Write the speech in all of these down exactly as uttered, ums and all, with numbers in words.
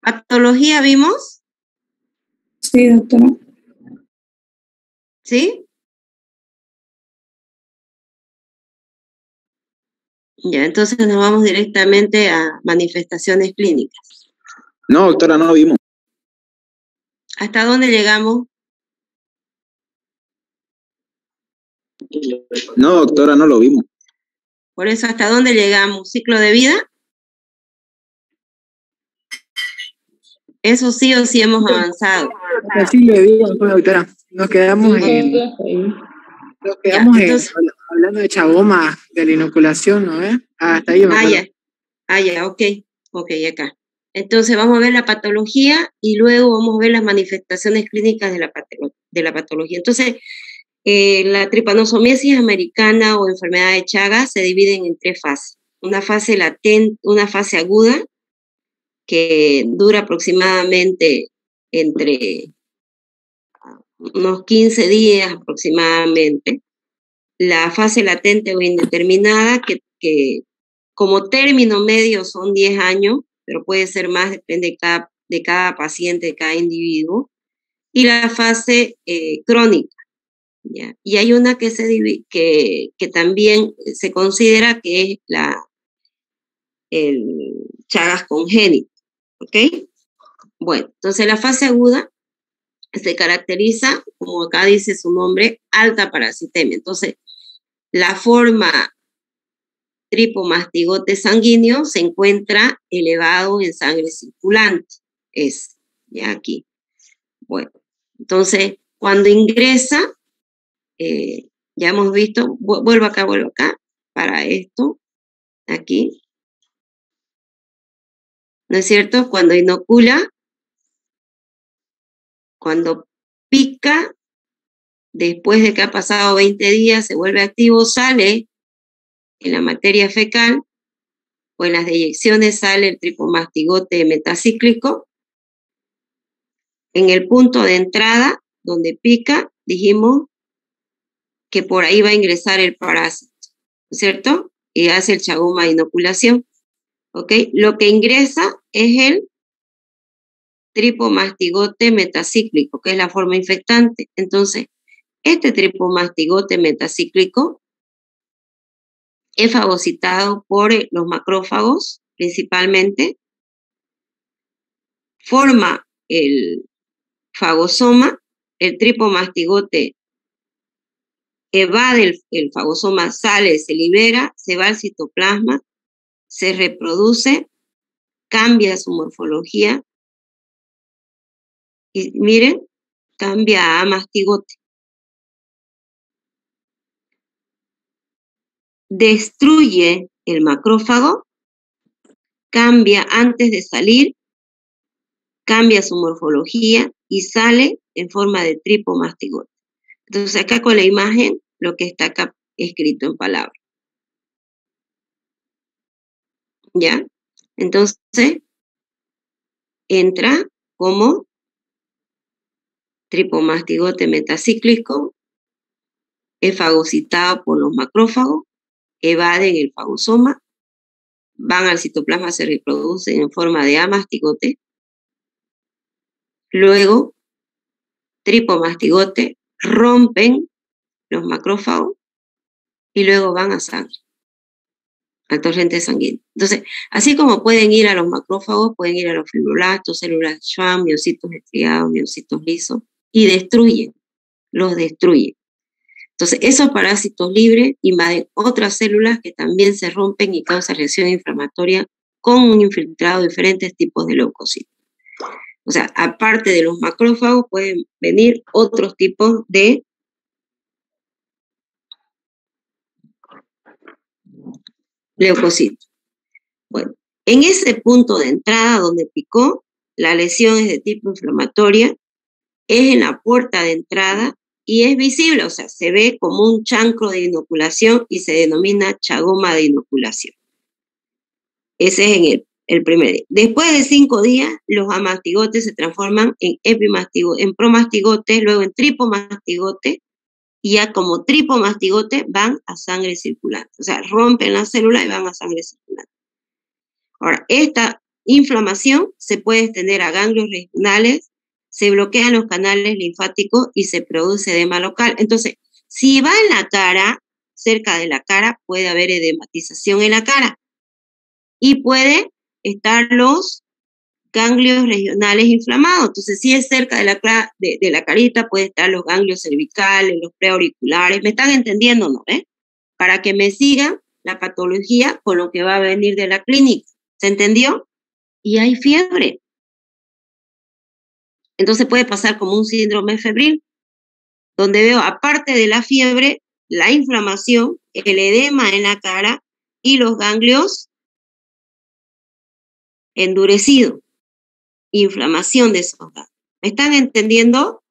Patología vimos. Sí, doctora. ¿Sí? Ya, entonces nos vamos directamente a manifestaciones clínicas. No, doctora, no lo vimos. ¿Hasta dónde llegamos? No, doctora, no lo vimos. Por eso, ¿hasta dónde llegamos? ¿Ciclo de vida? Eso sí o sí hemos avanzado. Sí, le digo, doctora. Nos quedamos Sí, en... Nos quedamos ya, en, entonces, hablando de chagoma, de la inoculación, ¿no? ¿Eh? Ah, hasta ahí me ah, acuerdo. ya, ah, ya, ok, ok, acá. Entonces vamos a ver la patología y luego vamos a ver las manifestaciones clínicas de la, patolo de la patología. Entonces, eh, la tripanosomiasis americana o enfermedad de Chagas se dividen en tres fases. Una fase latente, una fase aguda, que dura aproximadamente entre unos quince días aproximadamente. La fase latente o indeterminada, que, que como término medio son diez años, pero puede ser más, depende de cada, de cada paciente, de cada individuo. Y la fase eh, crónica, ¿ya? Y hay una que, se divide, que, que también se considera que es la el Chagas congénito, ¿ok? Bueno, entonces la fase aguda se caracteriza, como acá dice su nombre, alta parasitemia. Entonces, la forma tripomastigote sanguíneo se encuentra elevado en sangre circulante. Es, ya aquí. Bueno, entonces, cuando ingresa, eh, ya hemos visto, vuelvo acá, vuelvo acá, para esto, aquí. ¿No es cierto? Cuando inocula, cuando pica, después de que ha pasado veinte días, se vuelve activo, sale en la materia fecal o en las deyecciones sale el tripomastigote metacíclico. En el punto de entrada, donde pica, dijimos que por ahí va a ingresar el parásito, ¿cierto? Y hace el chagoma de inoculación, ¿ok? Lo que ingresa es el tripomastigote metacíclico, que es la forma infectante. Entonces, este tripomastigote metacíclico es fagocitado por los macrófagos, principalmente, forma el fagosoma, el tripomastigote evade el, el fagosoma, sale, se libera, se va al citoplasma, se reproduce, cambia su morfología y miren, cambia a mastigote. Destruye el macrófago, cambia antes de salir, cambia su morfología y sale en forma de tripomastigote. Entonces acá con la imagen, lo que está acá escrito en palabras. ¿Ya? Entonces, entra como tripomastigote metacíclico, es fagocitado por los macrófagos, evaden el fagosoma, van al citoplasma, se reproducen en forma de amastigote, luego tripomastigote, rompen los macrófagos y luego van a sangre, al torrente sanguíneo. Entonces, así como pueden ir a los macrófagos, pueden ir a los fibroblastos, células Schwann, miocitos estriados, miocitos lisos, y destruyen, los destruyen. Entonces, esos parásitos libres invaden otras células que también se rompen y causan reacción inflamatoria con un infiltrado de diferentes tipos de leucocitos. O sea, aparte de los macrófagos, pueden venir otros tipos de leucocitos. Bueno, en ese punto de entrada donde picó, la lesión es de tipo inflamatoria, es en la puerta de entrada y es visible, o sea, se ve como un chancro de inoculación y se denomina chagoma de inoculación. Ese es en el, el primer día. Después de cinco días, los amastigotes se transforman en epimastigotes, en promastigotes, luego en tripomastigotes, y ya como tripomastigotes van a sangre circulante. O sea, rompen la célula y van a sangre circulante. Ahora, esta inflamación, se puede extender a ganglios regionales, se bloquean los canales linfáticos y se produce edema local. Entonces, si va en la cara, cerca de la cara, puede haber edematización en la cara y puede estar los ganglios regionales inflamados. Entonces, si es cerca de la, de, de la carita, puede estar los ganglios cervicales, los preauriculares. ¿Me están entendiendo, no? ¿Eh? Para que me sigan la patología con lo que va a venir de la clínica. ¿Se entendió? Y hay fiebre. Entonces puede pasar como un síndrome febril, donde veo, aparte de la fiebre, la inflamación, el edema en la cara y los ganglios endurecidos. Inflamación de esos ganglios. ¿Me están entendiendo?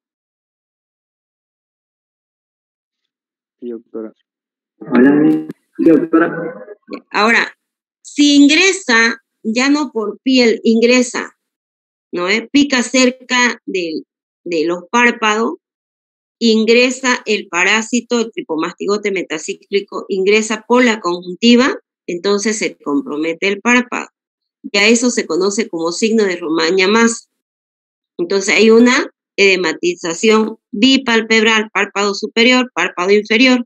Sí, doctora. Hola, sí, doctora. Ahora, si ingresa, ya no por piel, ingresa, ¿no? ¿Eh? Pica cerca de, de los párpados, ingresa el parásito, el tripomastigote metacíclico, ingresa por la conjuntiva, entonces se compromete el párpado. Ya eso se conoce como signo de Romaña más. Entonces hay una edematización bipalpebral, párpado superior, párpado inferior,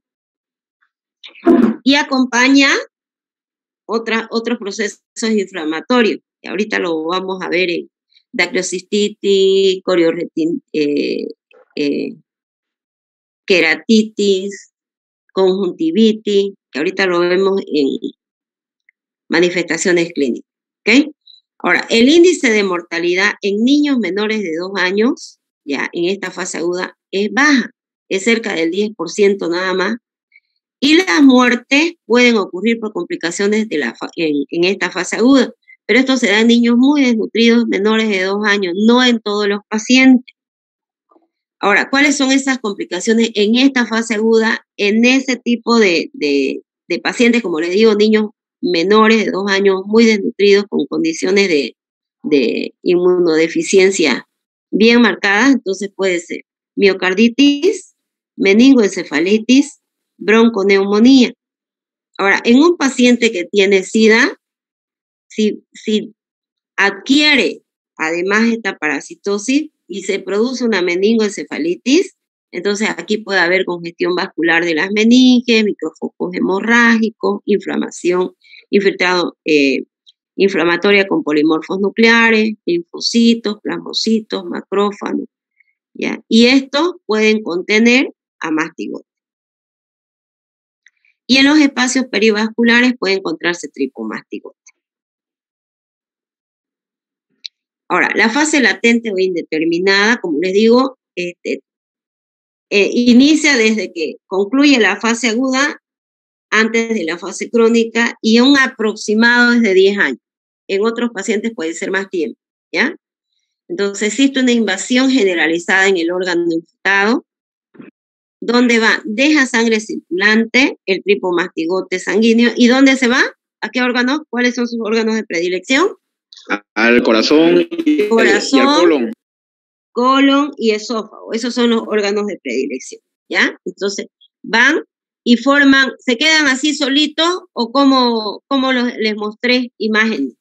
y acompaña otra, otros procesos inflamatorios, que ahorita lo vamos a ver en dacrocistitis, coriorretin, eh, eh, queratitis, conjuntivitis, que ahorita lo vemos en manifestaciones clínicas. ¿Okay? Ahora, el índice de mortalidad en niños menores de dos años, ya en esta fase aguda, es baja, es cerca del diez por ciento nada más, y las muertes pueden ocurrir por complicaciones de la en, en esta fase aguda, pero esto se da en niños muy desnutridos, menores de dos años, no en todos los pacientes. Ahora, ¿cuáles son esas complicaciones en esta fase aguda, en ese tipo de, de, de pacientes, como les digo, niños menores de dos años, muy desnutridos, con condiciones de, de inmunodeficiencia bien marcadas? Entonces puede ser miocarditis, meningoencefalitis, bronconeumonía. Ahora, en un paciente que tiene SIDA, si, si adquiere además esta parasitosis y se produce una meningoencefalitis, entonces aquí puede haber congestión vascular de las meninges, microfocos hemorrágicos, inflamación, infiltrado eh, inflamatoria con polimorfos nucleares, linfocitos, plasmocitos, macrófagos, ¿ya? Y estos pueden contener a mastigote. Y en los espacios perivasculares puede encontrarse tripomastigote. Ahora, la fase latente o indeterminada, como les digo, este, eh, inicia desde que concluye la fase aguda, antes de la fase crónica, y un aproximado es de diez años. En otros pacientes puede ser más tiempo, ¿ya? Entonces existe una invasión generalizada en el órgano infectado, donde va, deja sangre circulante, el tripomastigote sanguíneo, ¿y dónde se va? ¿A qué órganos? ¿Cuáles son sus órganos de predilección? Al corazón y, corazón, y al colon. Colon y esófago, esos son los órganos de predilección, ¿ya? Entonces van y forman, ¿se quedan así solitos o como, como los, les mostré imágenes?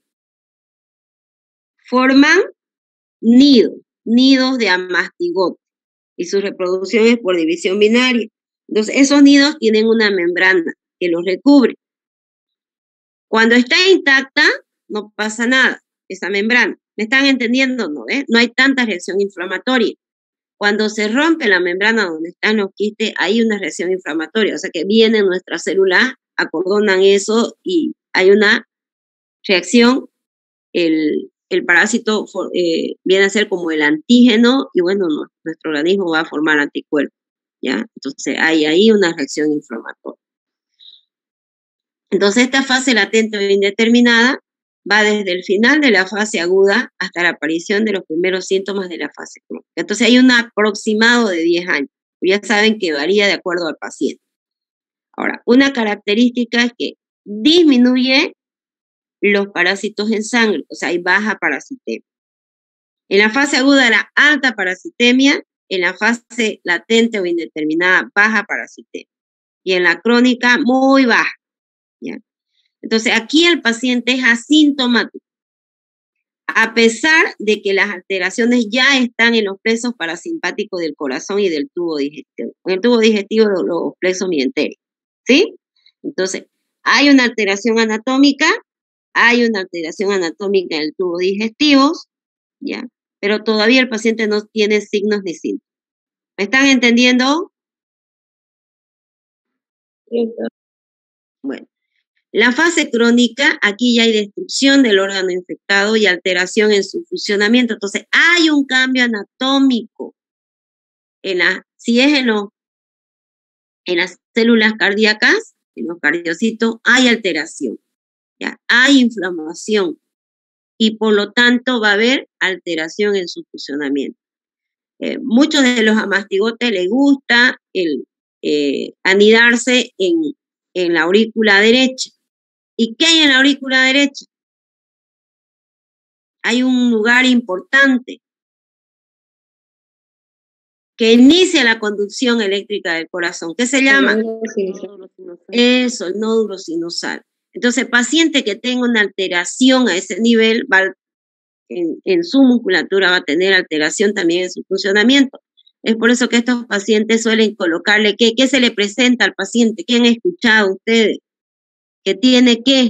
Forman nidos, nidos de amastigote, y su reproducción es por división binaria. Entonces, esos nidos tienen una membrana que los recubre. Cuando está intacta, no pasa nada, esa membrana. ¿Me están entendiendo? No, ¿eh? No hay tanta reacción inflamatoria. Cuando se rompe la membrana donde están los quistes, hay una reacción inflamatoria. O sea que vienen nuestras células, acordonan eso y hay una reacción. El, el parásito eh, viene a ser como el antígeno y bueno, no, nuestro organismo va a formar anticuerpos, ¿ya? Entonces hay ahí una reacción inflamatoria. Entonces esta fase latente o indeterminada va desde el final de la fase aguda hasta la aparición de los primeros síntomas de la fase crónica. Entonces hay un aproximado de diez años. Ya saben que varía de acuerdo al paciente. Ahora, una característica es que disminuye los parásitos en sangre, o sea, hay baja parasitemia. En la fase aguda la alta parasitemia, en la fase latente o indeterminada baja parasitemia. Y en la crónica muy baja, ¿ya? Entonces, aquí el paciente es asintomático. a pesar de que las alteraciones ya están en los plexos parasimpáticos del corazón y del tubo digestivo. En el tubo digestivo los, los plexos mienterios, ¿sí? Entonces, hay una alteración anatómica, hay una alteración anatómica en el tubo digestivo, ¿ya? Pero todavía el paciente no tiene signos ni síntomas. ¿Me están entendiendo? Bueno, la fase crónica, aquí ya hay destrucción del órgano infectado y alteración en su funcionamiento. Entonces, hay un cambio anatómico. En la, si es en, lo, en las células cardíacas, en los cardiocitos, hay alteración, ¿ya? Hay inflamación y por lo tanto va a haber alteración en su funcionamiento. Eh, muchos de los amastigotes les gusta el, eh, anidarse en, en la aurícula derecha. ¿Y qué hay en la aurícula derecha? Hay un lugar importante que inicia la conducción eléctrica del corazón. ¿Qué se llama? El nódulo sinusal. Eso, el nódulo sinusal. Entonces, el paciente que tenga una alteración a ese nivel, va, en, en su musculatura va a tener alteración también en su funcionamiento. Es por eso que estos pacientes suelen colocarle, ¿qué, qué se le presenta al paciente? ¿Qué han escuchado ustedes? Que tiene que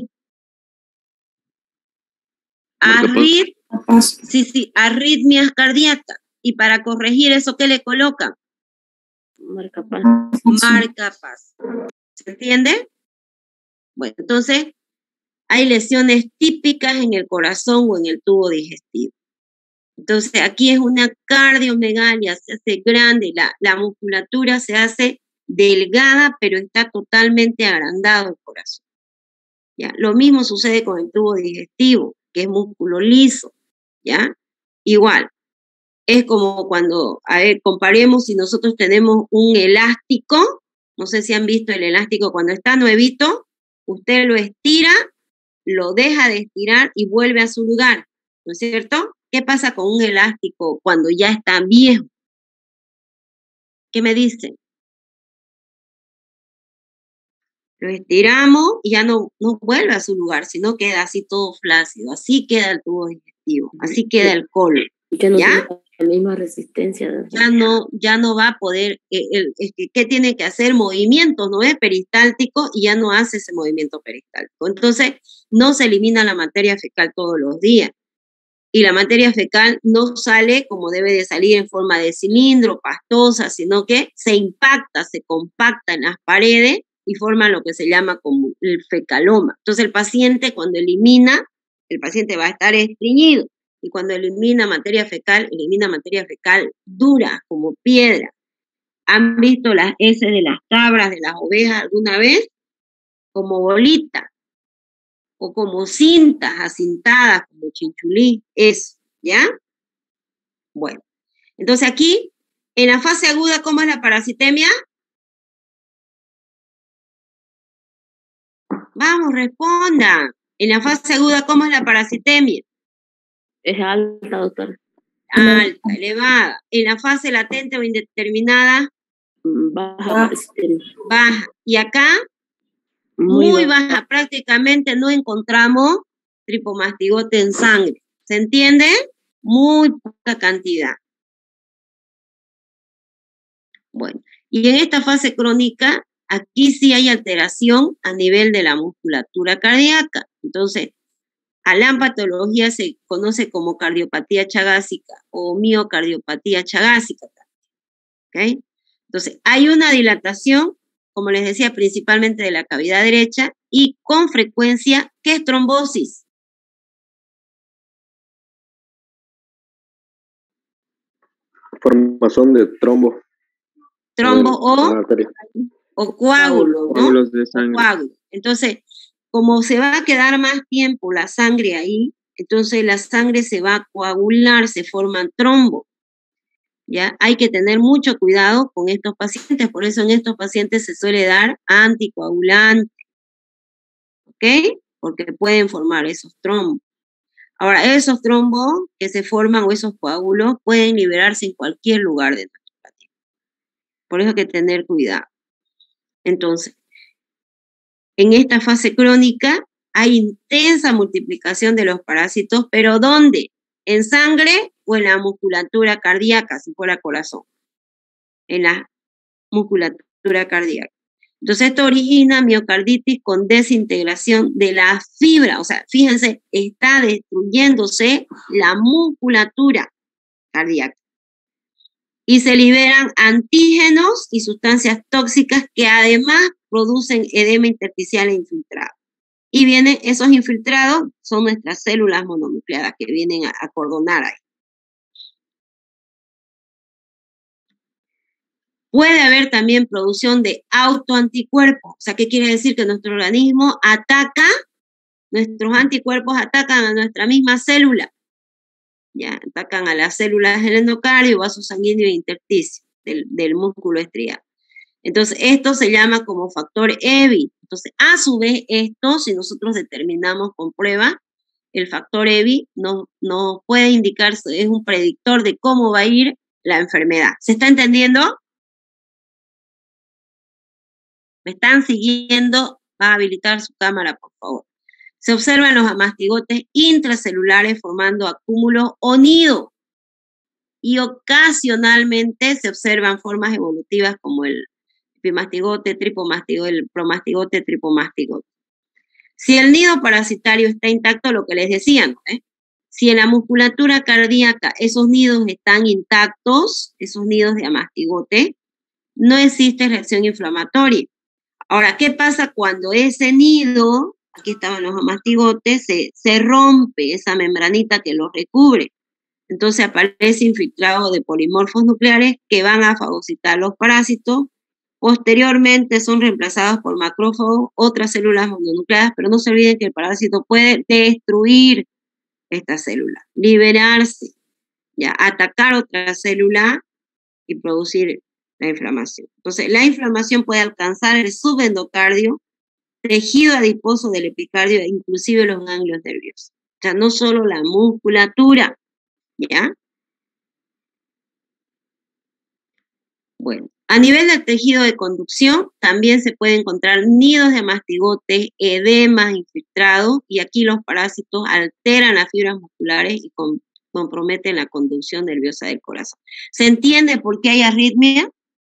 Arrit, sí, sí, arritmias cardíacas. Y para corregir eso, ¿qué le colocan? Marcapaz. Marcapaz. ¿Se entiende? Bueno, entonces, hay lesiones típicas en el corazón o en el tubo digestivo. Entonces, aquí es una cardiomegalia, se hace grande, la, la musculatura se hace delgada, pero está totalmente agrandado el corazón. ¿Ya? Lo mismo sucede con el tubo digestivo, que es músculo liso, ¿ya? Igual, es como cuando, a ver, comparemos si nosotros tenemos un elástico, no sé si han visto el elástico cuando está nuevito, usted lo estira, lo deja de estirar y vuelve a su lugar, ¿no es cierto? ¿Qué pasa con un elástico cuando ya está viejo? ¿Qué me dicen? Lo estiramos y ya no, no vuelve a su lugar, sino queda así todo flácido. Así queda el tubo digestivo, así queda el colon. Ya no ¿Ya? tiene la misma resistencia. Ya no, ya no va a poder, eh, el, el, ¿qué tiene que hacer? Movimientos, ¿no es? Peristáltico, y ya no hace ese movimiento peristáltico. Entonces, no se elimina la materia fecal todos los días. Y la materia fecal no sale como debe de salir en forma de cilindro, pastosa, sino que se impacta, se compacta en las paredes y forma lo que se llama como el fecaloma. Entonces el paciente cuando elimina, el paciente va a estar estreñido y cuando elimina materia fecal, elimina materia fecal dura, como piedra. ¿Han visto las heces de las cabras, de las ovejas alguna vez? Como bolita o como cintas acintadas, como chinchulí, eso, ¿ya? Bueno, entonces aquí, en la fase aguda, ¿cómo es la parasitemia? Vamos, responda. En la fase aguda, ¿cómo es la parasitemia? Es alta, doctor. Alta, elevada. En la fase latente o indeterminada, baja. Baja. Y acá, muy, muy baja. baja. Prácticamente no encontramos tripomastigote en sangre. ¿Se entiende? Muy poca cantidad. Bueno, y en esta fase crónica, aquí sí hay alteración a nivel de la musculatura cardíaca. Entonces, a la patología se conoce como cardiopatía chagásica o miocardiopatía chagásica. ¿Okay? Entonces, hay una dilatación, como les decía, principalmente de la cavidad derecha y con frecuencia, ¿qué es trombosis? Formación de trombo. Trombo o, o coágulo, ¿no? Coágulos de sangre. Coágulo. Entonces, como se va a quedar más tiempo la sangre ahí, entonces la sangre se va a coagular, se forman trombos. ¿Ya? Hay que tener mucho cuidado con estos pacientes, por eso en estos pacientes se suele dar anticoagulante, ¿ok? Porque pueden formar esos trombos. Ahora, esos trombos que se forman o esos coágulos pueden liberarse en cualquier lugar de nuestro cuerpo. Por eso hay que tener cuidado. Entonces, en esta fase crónica hay intensa multiplicación de los parásitos, pero ¿dónde? ¿En sangre o en la musculatura cardíaca, si fuera corazón? En la musculatura cardíaca. Entonces esto origina miocarditis con desintegración de la fibra, o sea, fíjense, está destruyéndose la musculatura cardíaca. Y se liberan antígenos y sustancias tóxicas que además producen edema intersticial e infiltrado. Y vienen esos infiltrados, son nuestras células mononucleadas que vienen a acordonar ahí. Puede haber también producción de autoanticuerpos. O sea, ¿qué quiere decir? Que nuestro organismo ataca, nuestros anticuerpos atacan a nuestra misma célula. Ya, atacan a las células del endocardio, vaso sanguíneo e intersticio del, del músculo estriado. Entonces, esto se llama como factor E B I. Entonces, a su vez, esto, si nosotros determinamos con prueba, el factor E B I nos, nos puede indicar, es un predictor de cómo va a ir la enfermedad. ¿Se está entendiendo? ¿Me están siguiendo? Va a habilitar su cámara, por favor. Se observan los mastigotes intracelulares formando acúmulos o nidos. Y ocasionalmente se observan formas evolutivas como el epimastigote, tripomastigote, el promastigote, tripomastigote. Si el nido parasitario está intacto, lo que les decía, ¿no? ¿Eh? Si en la musculatura cardíaca esos nidos están intactos, esos nidos de amastigote, no existe reacción inflamatoria. Ahora, ¿qué pasa cuando ese nido, aquí estaban los amastigotes, se, se rompe esa membranita que los recubre? Entonces aparece infiltrado de polimorfos nucleares que van a fagocitar los parásitos. Posteriormente son reemplazados por macrófagos, otras células mononucleadas, pero no se olviden que el parásito puede destruir esta célula, liberarse, ya, atacar otra célula y producir la inflamación. Entonces, la inflamación puede alcanzar el subendocardio, tejido adiposo del epicardio e inclusive los ganglios nerviosos. O sea, no solo la musculatura, ¿ya? Bueno, a nivel del tejido de conducción, también se pueden encontrar nidos de mastigotes, edemas infiltrados, y aquí los parásitos alteran las fibras musculares y con, comprometen la conducción nerviosa del corazón. ¿Se entiende por qué hay arritmia?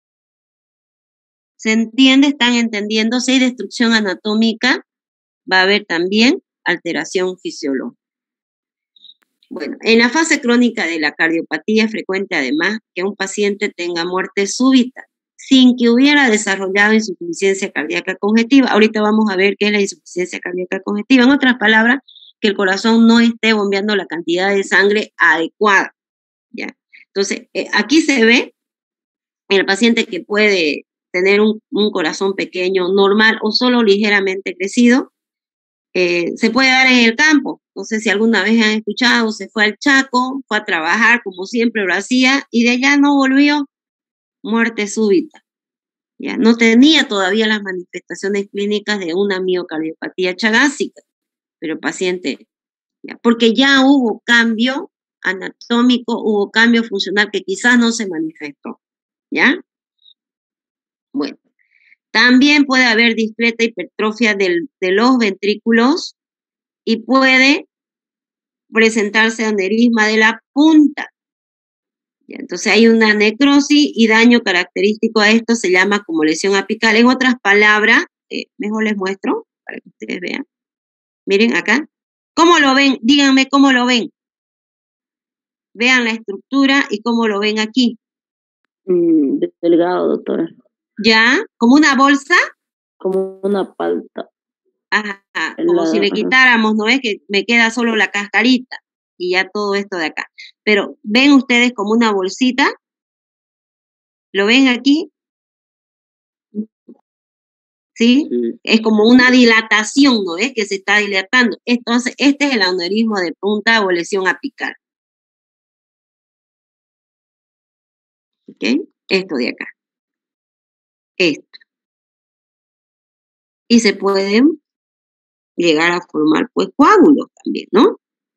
¿Se entiende? ¿Están entendiendo? Si hay destrucción anatómica, va a haber también alteración fisiológica. Bueno, en la fase crónica de la cardiopatía es frecuente además que un paciente tenga muerte súbita sin que hubiera desarrollado insuficiencia cardíaca congestiva. Ahorita vamos a ver qué es la insuficiencia cardíaca congestiva. En otras palabras, que el corazón no esté bombeando la cantidad de sangre adecuada, ¿ya? Entonces, eh, aquí se ve en el paciente que puede tener un, un corazón pequeño, normal o solo ligeramente crecido. Eh, se puede dar en el campo. No sé si alguna vez han escuchado, se fue al Chaco, fue a trabajar como siempre lo hacía y de allá no volvió, muerte súbita. Ya no tenía todavía las manifestaciones clínicas de una miocardiopatía chagásica, pero el paciente, ya, porque ya hubo cambio anatómico, hubo cambio funcional que quizás no se manifestó, ¿ya? Bueno. También puede haber discreta hipertrofia del, de los ventrículos y puede presentarse aneurisma de la punta. ¿Ya? Entonces hay una necrosis y daño característico a esto se llama como lesión apical. En otras palabras, eh, mejor les muestro para que ustedes vean. Miren acá. ¿Cómo lo ven? Díganme cómo lo ven. Vean la estructura y cómo lo ven aquí. Mm, delgado, doctora. ¿Ya? ¿Como una bolsa? Como una palta. Ajá, como la, si le quitáramos, ¿no es? Que me queda solo la cascarita y ya todo esto de acá. Pero, ¿ven ustedes como una bolsita? ¿Lo ven aquí? ¿Sí? Sí. Es como una dilatación, ¿no es? Que se está dilatando. Entonces, este es el aneurisma de punta o lesión apical. ¿Ok? Esto de acá. Esto. Y se pueden llegar a formar pues coágulos también, ¿no?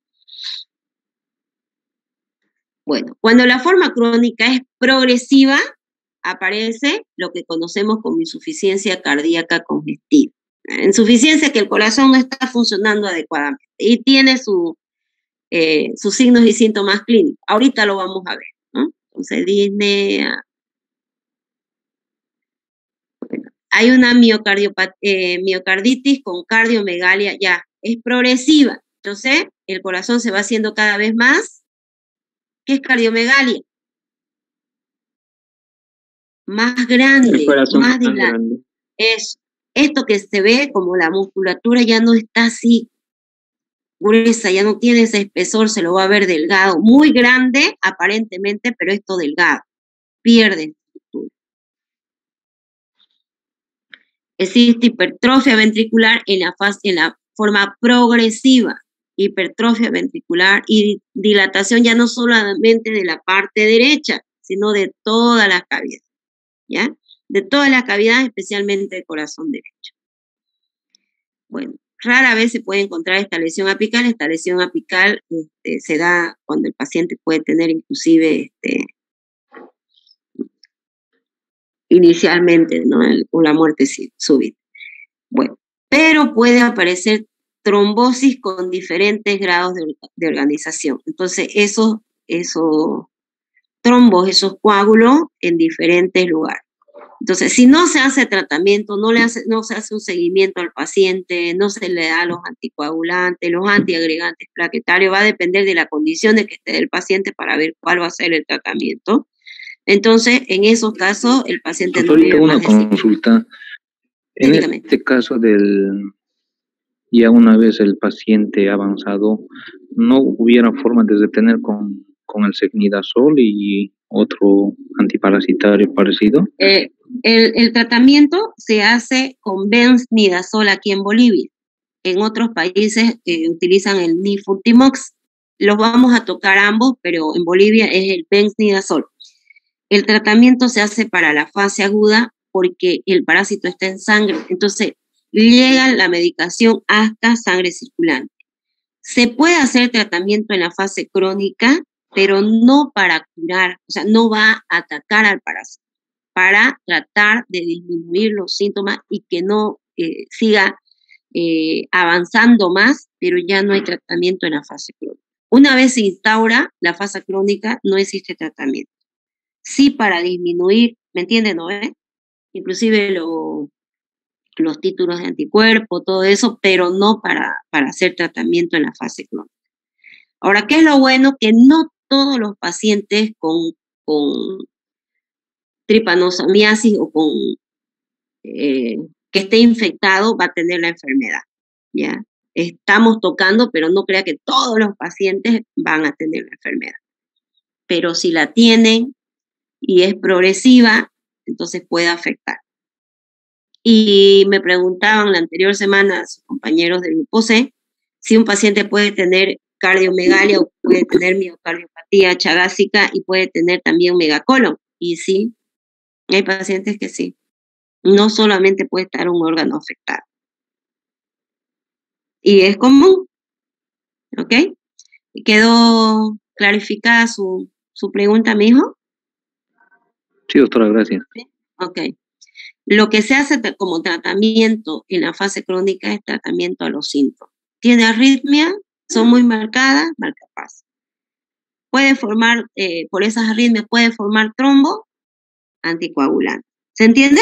Bueno, cuando la forma crónica es progresiva, aparece lo que conocemos como insuficiencia cardíaca congestiva. insuficiencia que el corazón no está funcionando adecuadamente y tiene su, eh, sus signos y síntomas clínicos. Ahorita lo vamos a ver, ¿no? Entonces, disnea. Bueno, hay una eh, miocarditis con cardiomegalia, ya, es progresiva. Entonces, el corazón se va haciendo cada vez más. ¿Qué es cardiomegalia? Más grande, más de la, grande. Es esto que se ve como la musculatura ya no está así gruesa, ya no tiene ese espesor, se lo va a ver delgado, muy grande aparentemente, pero esto delgado, pierde estructura. Existe hipertrofia ventricular en la, fase, en la forma progresiva, hipertrofia ventricular y dilatación ya no solamente de la parte derecha, sino de todas las cavidades, ¿ya? De todas las cavidades, especialmente del corazón derecho. Bueno, rara vez se puede encontrar esta lesión apical. Esta lesión apical este, se da cuando el paciente puede tener inclusive este, inicialmente, ¿no? El, o la muerte súbita. Bueno, pero puede aparecer trombosis con diferentes grados de, de organización. Entonces, esos, esos trombos, esos coágulos en diferentes lugares. Entonces, si no se hace tratamiento, no, le hace, no se hace un seguimiento al paciente, no se le da los anticoagulantes, los antiagregantes plaquetarios, va a depender de la condición de que esté el paciente para ver cuál va a ser el tratamiento. Entonces, en esos casos, el paciente no vive más de una consulta. En Dígame. Este caso del, ya una vez el paciente avanzado, ¿no hubiera forma de detener con, con el secnidazol y otro antiparasitario parecido? Eh, el, el tratamiento se hace con benznidazol aquí en Bolivia. En otros países eh, utilizan el nifurtimox. Los vamos a tocar ambos, pero en Bolivia es el benznidazol. El tratamiento se hace para la fase aguda porque el parásito está en sangre. Entonces, llega la medicación hasta sangre circulante. Se puede hacer tratamiento en la fase crónica, pero no para curar, o sea, no va a atacar al parásito, para tratar de disminuir los síntomas y que no eh, siga eh, avanzando más, pero ya no hay tratamiento en la fase crónica. Una vez se instaura la fase crónica, no existe tratamiento. Sí para disminuir, ¿me entienden, no? Eh? Inclusive lo, los títulos de anticuerpo, todo eso, pero no para, para hacer tratamiento en la fase crónica. Ahora, ¿qué es lo bueno? Que no todos los pacientes con, con tripanosomiasis o con eh, que esté infectado va a tener la enfermedad, ¿ya? Estamos tocando, pero no crea que todos los pacientes van a tener la enfermedad. Pero si la tienen y es progresiva, entonces puede afectar. Y me preguntaban la anterior semana sus compañeros del grupo C si un paciente puede tener cardiomegalia o puede tener miocardiopatía chagásica y puede tener también megacolon. Y sí, hay pacientes que sí. No solamente puede estar un órgano afectado. Y es común. ¿Ok? ¿Quedó clarificada su, su pregunta, mijo? Sí, doctora, gracias. ¿Sí? Ok. Lo que se hace como tratamiento en la fase crónica es tratamiento a los síntomas. ¿Tiene arritmia? Son muy marcadas, marcapasos. Puede formar, eh, por esas arritmias, puede formar trombo, anticoagulante. ¿Se entiende?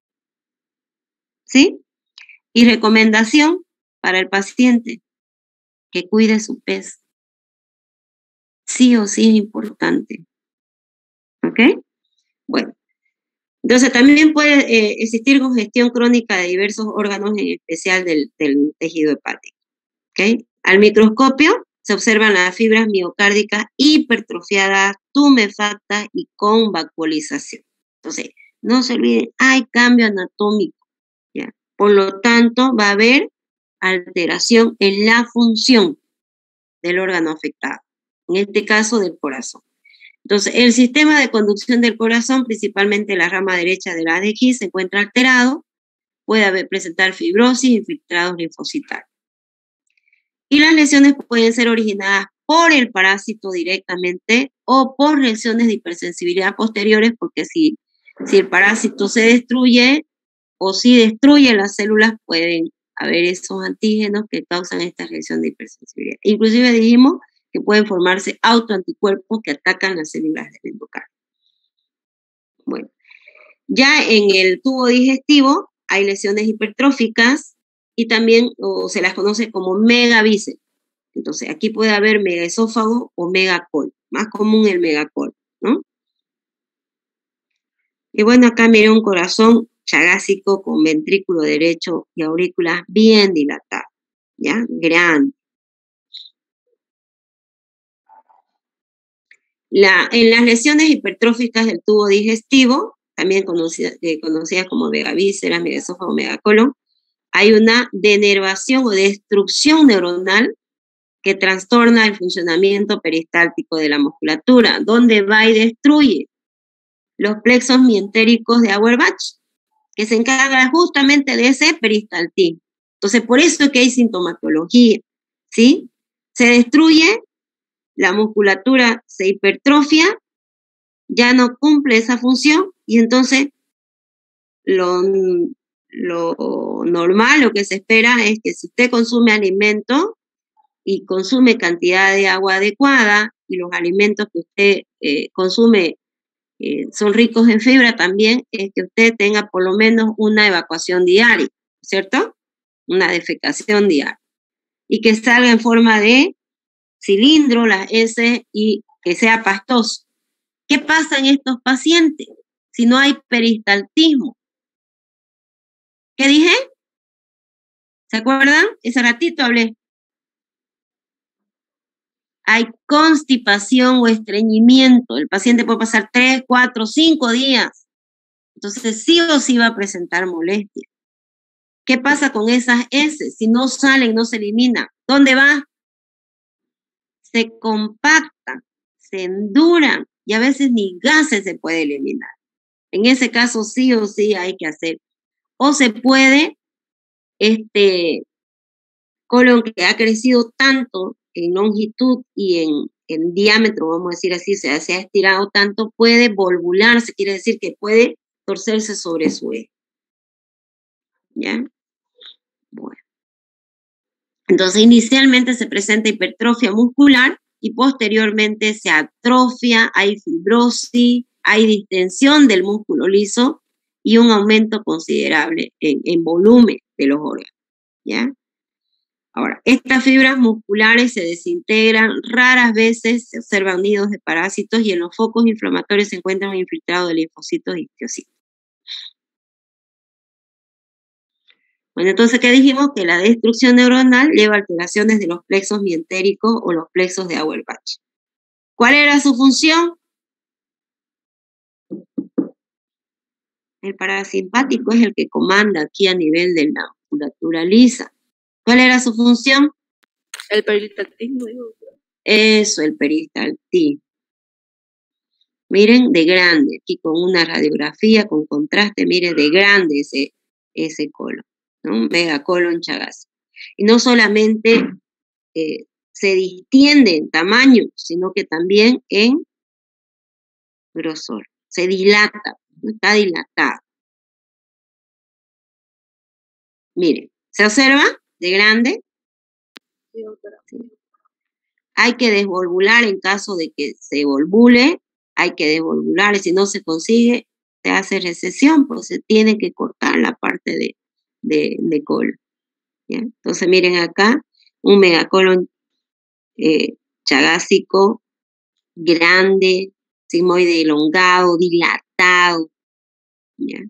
¿Sí? Y recomendación para el paciente, que cuide su peso. Sí o sí es importante. ¿Ok? Bueno. Entonces, también puede eh, existir congestión crónica de diversos órganos, en especial del, del tejido hepático. ¿Okay? Al microscopio se observan las fibras miocárdicas hipertrofiadas, tumefactas y con vacuolización. Entonces, no se olviden, hay cambio anatómico, ¿ya? Por lo tanto, va a haber alteración en la función del órgano afectado, en este caso del corazón. Entonces, el sistema de conducción del corazón, principalmente la rama derecha del A D G, se encuentra alterado, puede haber, presentar fibrosis, infiltrados linfocitarios. Y las lesiones pueden ser originadas por el parásito directamente o por reacciones de hipersensibilidad posteriores, porque si, si el parásito se destruye, o si destruye las células, pueden haber esos antígenos que causan esta reacción de hipersensibilidad. Inclusive dijimos que pueden formarse autoanticuerpos que atacan las células del endocardio. Bueno, ya en el tubo digestivo hay lesiones hipertróficas y también o se las conoce como megabíceps. Entonces, aquí puede haber megaesófago o megacolon. Más común el megacolon, ¿no? Y bueno, acá miré un corazón chagásico con ventrículo derecho y aurículas bien dilatadas, ¿ya? Grande. La, en las lesiones hipertróficas del tubo digestivo, también conocida, eh, conocidas como megavísceras, megaesófago, megacolon, hay una denervación o destrucción neuronal que trastorna el funcionamiento peristáltico de la musculatura, donde va y destruye los plexos mientéricos de Auerbach, que se encargan justamente de ese peristaltismo. Entonces, por eso es que hay sintomatología, ¿sí? Se destruye, la musculatura se hipertrofia, ya no cumple esa función, y entonces lo, lo normal, lo que se espera es que si usted consume alimento y consume cantidad de agua adecuada, y los alimentos que usted eh, consume eh, son ricos en fibra también, es que usted tenga por lo menos una evacuación diaria, ¿cierto? Una defecación diaria. Y que salga en forma de cilindro, las heces, y que sea pastoso. ¿Qué pasa en estos pacientes si no hay peristaltismo? ¿Qué dije? ¿Se acuerdan? Ese ratito hablé. Hay constipación o estreñimiento. El paciente puede pasar tres, cuatro, cinco días. Entonces sí o sí va a presentar molestia. ¿Qué pasa con esas heces? Si no salen, no se eliminan. ¿Dónde va? Se compactan, se enduran y a veces ni gases se puede eliminar. En ese caso sí o sí hay que hacer. O se puede, este colon que ha crecido tanto en longitud y en, en diámetro, vamos a decir así, se ha, se ha estirado tanto, puede volvularse, quiere decir que puede torcerse sobre su eje. ¿Ya? Bueno. Entonces, inicialmente se presenta hipertrofia muscular y posteriormente se atrofia, hay fibrosis, hay distensión del músculo liso y un aumento considerable en, en volumen de los órganos. ¿Ya? Ahora, estas fibras musculares se desintegran, raras veces se observan nidos de parásitos y en los focos inflamatorios se encuentran infiltrados de linfocitos y osteocitos. Bueno, entonces, ¿qué dijimos? Que la destrucción neuronal lleva a alteraciones de los plexos mientéricos o los plexos de Auerbach. ¿Cuál era su función? El parasimpático es el que comanda aquí a nivel de la musculatura lisa. ¿Cuál era su función? El peristaltismo. Eso, el peristaltismo. Miren, de grande, aquí con una radiografía, con contraste, miren, de grande ese, ese colon, ¿no? Megacolon chagásico. Y no solamente eh, se distiende en tamaño, sino que también en grosor. Se dilata, ¿no? Está dilatado. Miren, ¿se observa? De grande. Sí. Hay que desvolvular en caso de que se volvule, hay que desvolvular, y si no se consigue, se hace recesión, pues se tiene que cortar la parte de, de, de colon. ¿Ya? Entonces miren acá, un megacolon eh, chagásico, grande, sigmoide elongado, dilatado. ¿Ya?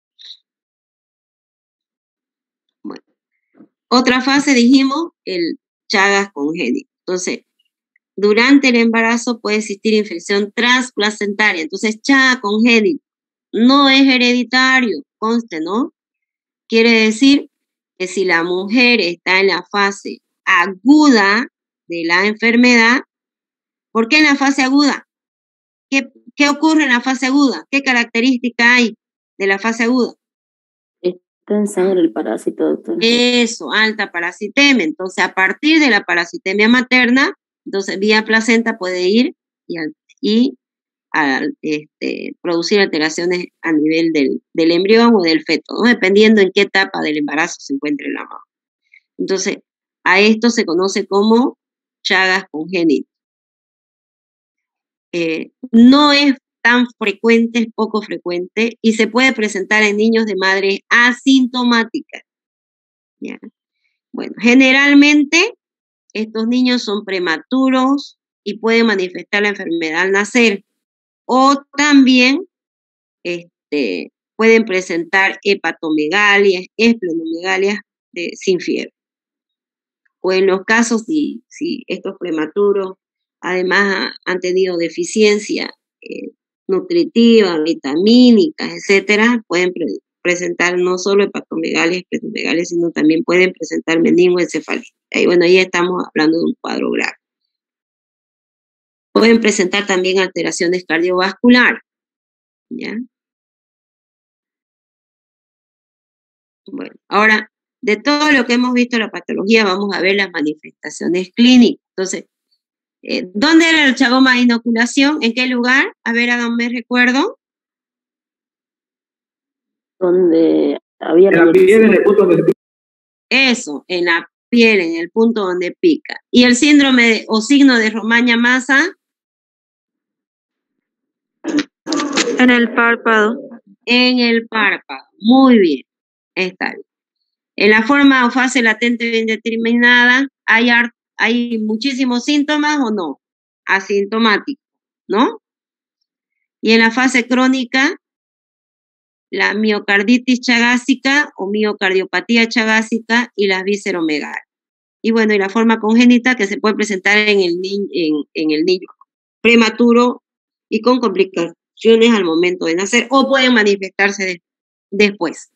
Bueno. Otra fase, dijimos, el Chagas congénito. Entonces, durante el embarazo puede existir infección transplacentaria. Entonces, Chagas congénito no es hereditario, conste, ¿no? Quiere decir que si la mujer está en la fase aguda de la enfermedad, ¿por qué en la fase aguda? ¿Qué, qué ocurre en la fase aguda? ¿Qué característica hay de la fase aguda? Está en sangre el parásito, doctor. Eso, alta parasitemia. Entonces, a partir de la parasitemia materna, entonces vía placenta puede ir y, y a este, producir alteraciones a nivel del, del embrión o del feto, ¿no? Dependiendo en qué etapa del embarazo se encuentre la mamá. Entonces, a esto se conoce como Chagas congénitas. Eh, no es tan frecuente, es poco frecuente, y se puede presentar en niños de madres asintomáticas. ¿Ya? Bueno, generalmente estos niños son prematuros y pueden manifestar la enfermedad al nacer, o también este, pueden presentar hepatomegalias, esplenomegalia de, sin fiebre. O en los casos, si, si estos prematuros además han tenido deficiencia eh, nutritiva, vitamínicas, etcétera, pueden pre presentar no solo hepatomegalia, esplenomegalia, sino también pueden presentar meningoencefalitis. Ahí, bueno, ahí estamos hablando de un cuadro grave. Pueden presentar también alteraciones cardiovasculares, ¿ya? Bueno, ahora, de todo lo que hemos visto en la patología, vamos a ver las manifestaciones clínicas. Entonces, eh, ¿dónde era el chagoma de inoculación? ¿En qué lugar? A ver, háganme recuerdo. Donde había En la piel, en el punto donde pica. Eso, en la piel, en el punto donde pica. ¿Y el síndrome de, o signo de Romaña-Maza? En el párpado. En el párpado. Muy bien. Está bien. En la forma o fase latente indeterminada, ¿hay, hay muchísimos síntomas o no? Asintomáticos, ¿no? Y en la fase crónica, la miocarditis chagásica o miocardiopatía chagásica y las visceromegalias. Y bueno, y la forma congénita que se puede presentar en el, ni en, en el niño prematuro y con complicaciones al momento de nacer, o pueden manifestarse de, después.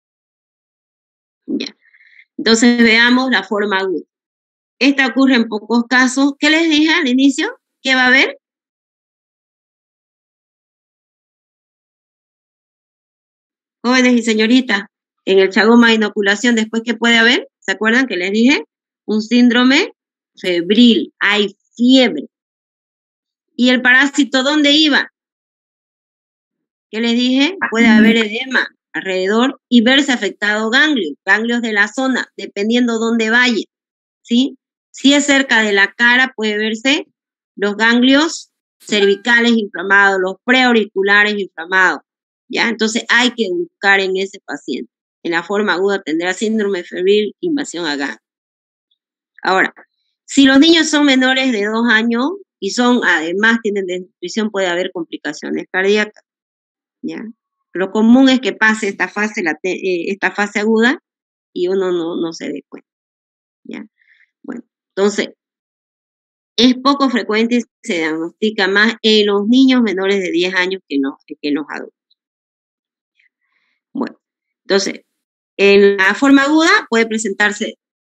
Ya. Entonces veamos la forma aguda. Esta ocurre en pocos casos. ¿Qué les dije al inicio? ¿Qué va a haber? Jóvenes y señoritas, en el chagoma de inoculación, después, ¿qué puede haber? ¿Se acuerdan que les dije? Un síndrome febril, hay fiebre. ¿Y el parásito dónde iba? ¿Qué les dije? Puede haber edema alrededor y verse afectado ganglios, ganglios de la zona, dependiendo dónde vaya, ¿sí? Si es cerca de la cara, puede verse los ganglios cervicales inflamados, los preauriculares inflamados, ¿ya? Entonces hay que buscar en ese paciente. En la forma aguda tendrá síndrome febril, invasión a ganglios. Ahora, si los niños son menores de dos años y son, además, tienen desnutrición, puede haber complicaciones cardíacas, ¿ya? Lo común es que pase esta fase, la te, eh, esta fase aguda y uno no, no se dé cuenta, ¿ya? Bueno, entonces, es poco frecuente y se diagnostica más en los niños menores de diez años que, no, que en los adultos. Bueno, entonces, en la forma aguda puede presentarse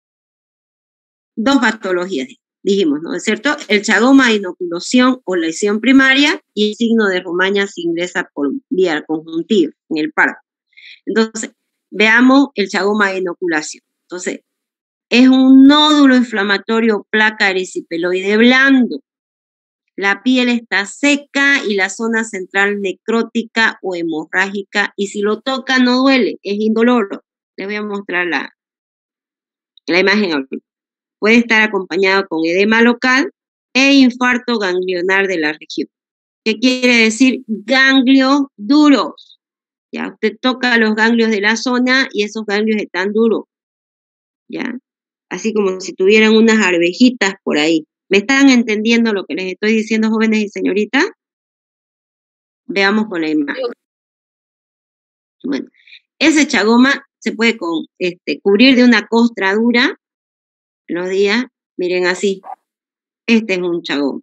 dos patologías, dijimos, ¿no es cierto? El chagoma de inoculación o lesión primaria y el signo de Romaña se ingresa por vía conjuntiva en el párpado. Entonces, veamos el chagoma de inoculación. Entonces, es un nódulo inflamatorio o placa ericipeloide blando. La piel está seca y la zona central necrótica o hemorrágica, y si lo toca no duele, es indoloro. Les voy a mostrar la, la imagen ahorita. Puede estar acompañado con edema local e infarto ganglionar de la región. ¿Qué quiere decir? Ganglios duros. Ya, usted toca los ganglios de la zona y esos ganglios están duros. Ya, así como si tuvieran unas arvejitas por ahí. ¿Me están entendiendo lo que les estoy diciendo, jóvenes y señoritas? Veamos con la imagen. Bueno, ese chagoma se puede con, este, cubrir de una costra dura en los días, miren así. Este es un chagoma.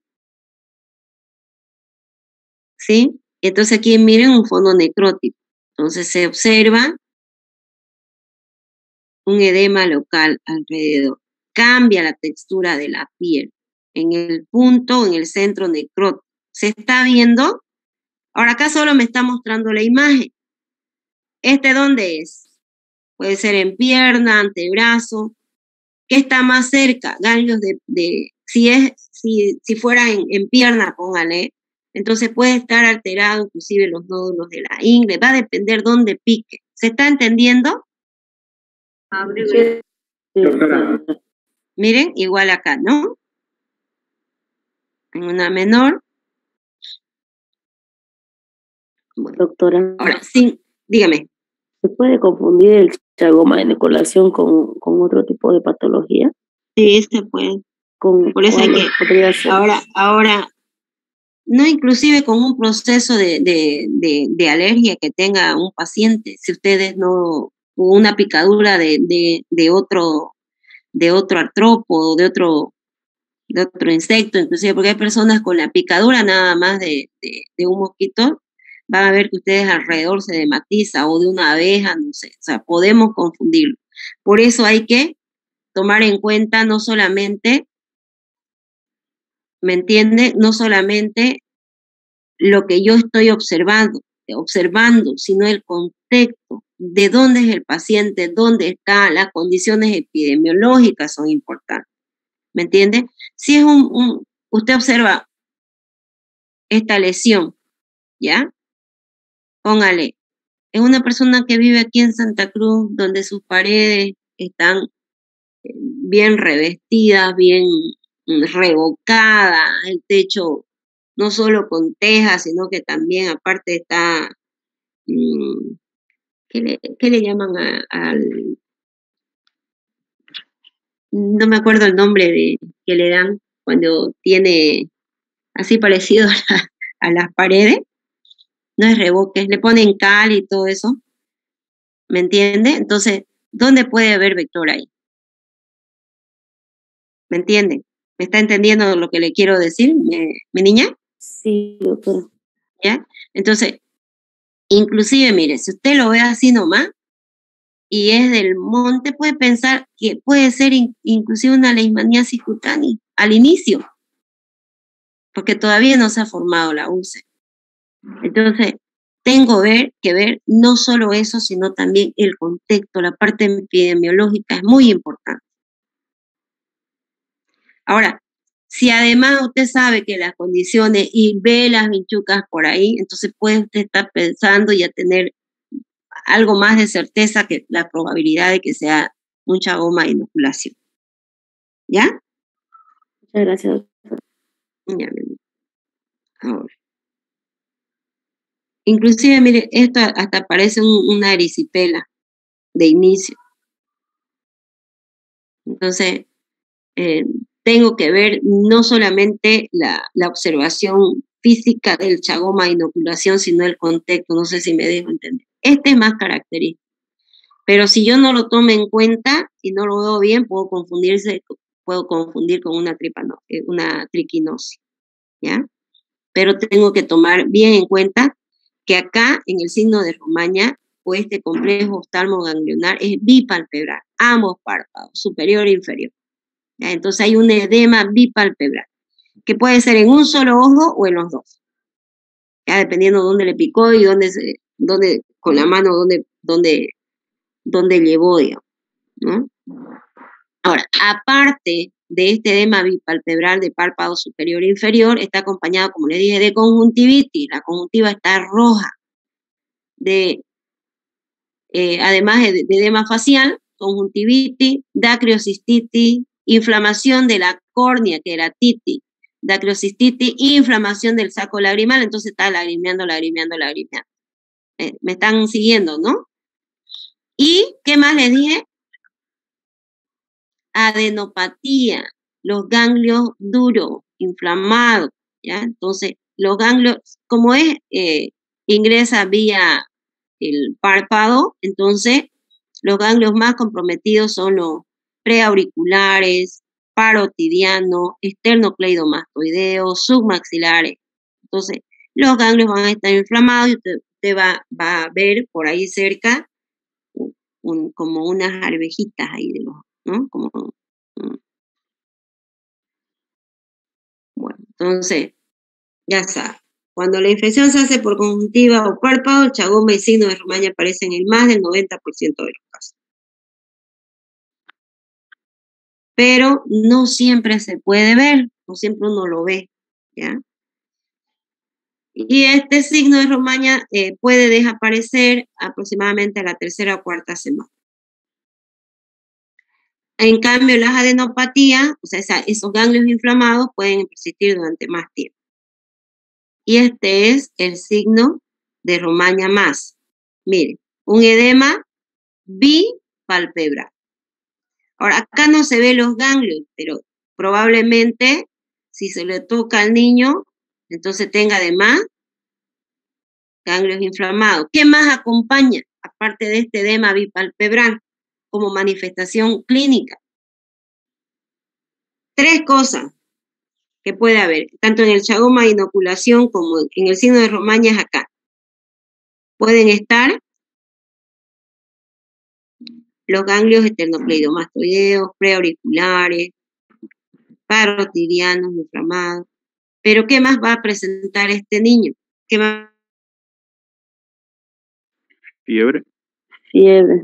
¿Sí? Entonces aquí miren un fondo necrótico. Entonces se observa un edema local alrededor. Cambia la textura de la piel en el punto, en el centro necrótico. ¿Se está viendo? Ahora acá solo me está mostrando la imagen. ¿Este dónde es? Puede ser en pierna, antebrazo. ¿Qué está más cerca? Ganglios de, de si es, si, si fuera en, en pierna, póngale, Entonces puede estar alterado inclusive los nódulos de la ingle, va a depender dónde pique. ¿Se está entendiendo? Sí, doctora. Miren, igual acá, ¿no? En una menor. Bueno, Doctora, ahora, sí, dígame. ¿se puede confundir el chagoma de inoculación con, con otro tipo de patología? Sí, se puede. Con, Por eso hay que, podría ser. ahora, ahora, no inclusive con un proceso de, de, de, de alergia que tenga un paciente, si ustedes no, o una picadura de, de, de otro, de otro artrópodo, de otro, de otro insecto, inclusive, porque hay personas con la picadura nada más de, de, de un mosquito, van a ver que ustedes alrededor se dematiza, o de una abeja, no sé, o sea, podemos confundirlo. Por eso hay que tomar en cuenta no solamente, ¿me entiende? No solamente lo que yo estoy observando, observando, sino el contexto, de dónde es el paciente, dónde está, las condiciones epidemiológicas son importantes. ¿Me entiende? Si es un, un, usted observa esta lesión, ¿ya? Póngale, es una persona que vive aquí en Santa Cruz, donde sus paredes están bien revestidas, bien revocadas, el techo no solo con tejas, sino que también aparte está, mmm, ¿qué, le, ¿qué le llaman a, al, no me acuerdo el nombre de que le dan cuando tiene así parecido a, la, a las paredes? No es revoque, le ponen cal y todo eso, ¿me entiende? Entonces, ¿dónde puede haber vector ahí? ¿Me entiende? ¿Me está entendiendo lo que le quiero decir, mi, mi niña? Sí, doctora. ¿Ya? Entonces, inclusive, mire, si usted lo ve así nomás, y es del monte, puede pensar que puede ser in, inclusive una leishmaniasis cutánea al inicio, porque todavía no se ha formado la úlcera. Entonces, tengo ver, que ver no solo eso, sino también el contexto, la parte epidemiológica es muy importante. Ahora, si además usted sabe que las condiciones y ve las vinchucas por ahí, entonces puede usted estar pensando y a tener algo más de certeza que la probabilidad de que sea un chagoma de inoculación. ¿Ya? Muchas gracias. Ya, ahora. Inclusive, mire, esto hasta parece un, una erisipela de inicio. Entonces, eh, tengo que ver no solamente la, la observación física del chagoma de inoculación, sino el contexto. No sé si me dejo entender. Este es más característico. Pero si yo no lo tomo en cuenta y no lo veo bien, puedo confundirse, puedo confundir con una, tripano, una triquinosis, ¿ya? Pero tengo que tomar bien en cuenta que acá, en el signo de Romaña, o este complejo oftalmoganglionar es bipalpebral, ambos párpados, superior e inferior. ¿Ya? Entonces hay un edema bipalpebral, que puede ser en un solo ojo o en los dos, ya dependiendo de dónde le picó y dónde, se, dónde con la mano, dónde, dónde, dónde llevó, digamos, ¿no? Ahora, aparte de este edema bipalpebral de párpado superior e inferior, está acompañado, como le dije, de conjuntivitis. La conjuntiva está roja. De, eh, además de, de edema facial, conjuntivitis, dacriocistitis, inflamación de la córnea, queratitis, dacriocistitis, inflamación del saco lagrimal, entonces está lagrimeando, lagrimeando, lagrimeando. Eh, me están siguiendo, ¿no? ¿Y qué más les dije? Adenopatía, los ganglios duros, inflamados, ¿ya? Entonces, los ganglios, como es, eh, ingresa vía el párpado, entonces, los ganglios más comprometidos son los preauriculares, parotidianos, esternocleidomastoideos, submaxilares. Entonces, los ganglios van a estar inflamados y usted, usted va, va a ver por ahí cerca un, como unas arvejitas ahí de los, ¿no? Como, bueno, entonces, ya sabe. Cuando la infección se hace por conjuntiva o párpado, el chagoma y signo de Romaña aparecen en más del noventa por ciento de los casos. Pero no siempre se puede ver, no siempre uno lo ve, ¿ya? Y este signo de Romaña eh, puede desaparecer aproximadamente a la tercera o cuarta semana. En cambio, las adenopatías, o sea, esa, esos ganglios inflamados pueden persistir durante más tiempo. Y este es el signo de Romaña más. Miren, un edema bipalpebral. Ahora, acá no se ven los ganglios, pero probablemente si se le toca al niño, entonces tenga además ganglios inflamados. ¿Qué más acompaña, aparte de este edema bipalpebral, como manifestación clínica? Tres cosas que puede haber, tanto en el chagoma de inoculación como en el signo de Romaña acá. Pueden estar los ganglios esternocleidomastoideos, preauriculares, parotidianos inflamados. Pero ¿qué más va a presentar este niño? ¿Qué más? Fiebre. Fiebre.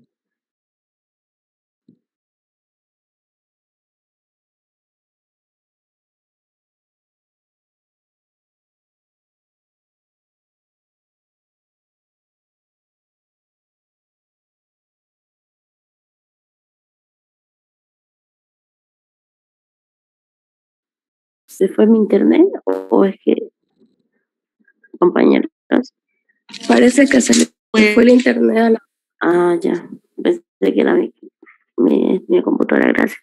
¿Se fue mi internet o es que, compañeros? Parece que se le fue el internet a la... Ah, ya. Pensé que era mi, mi, mi computadora, gracias.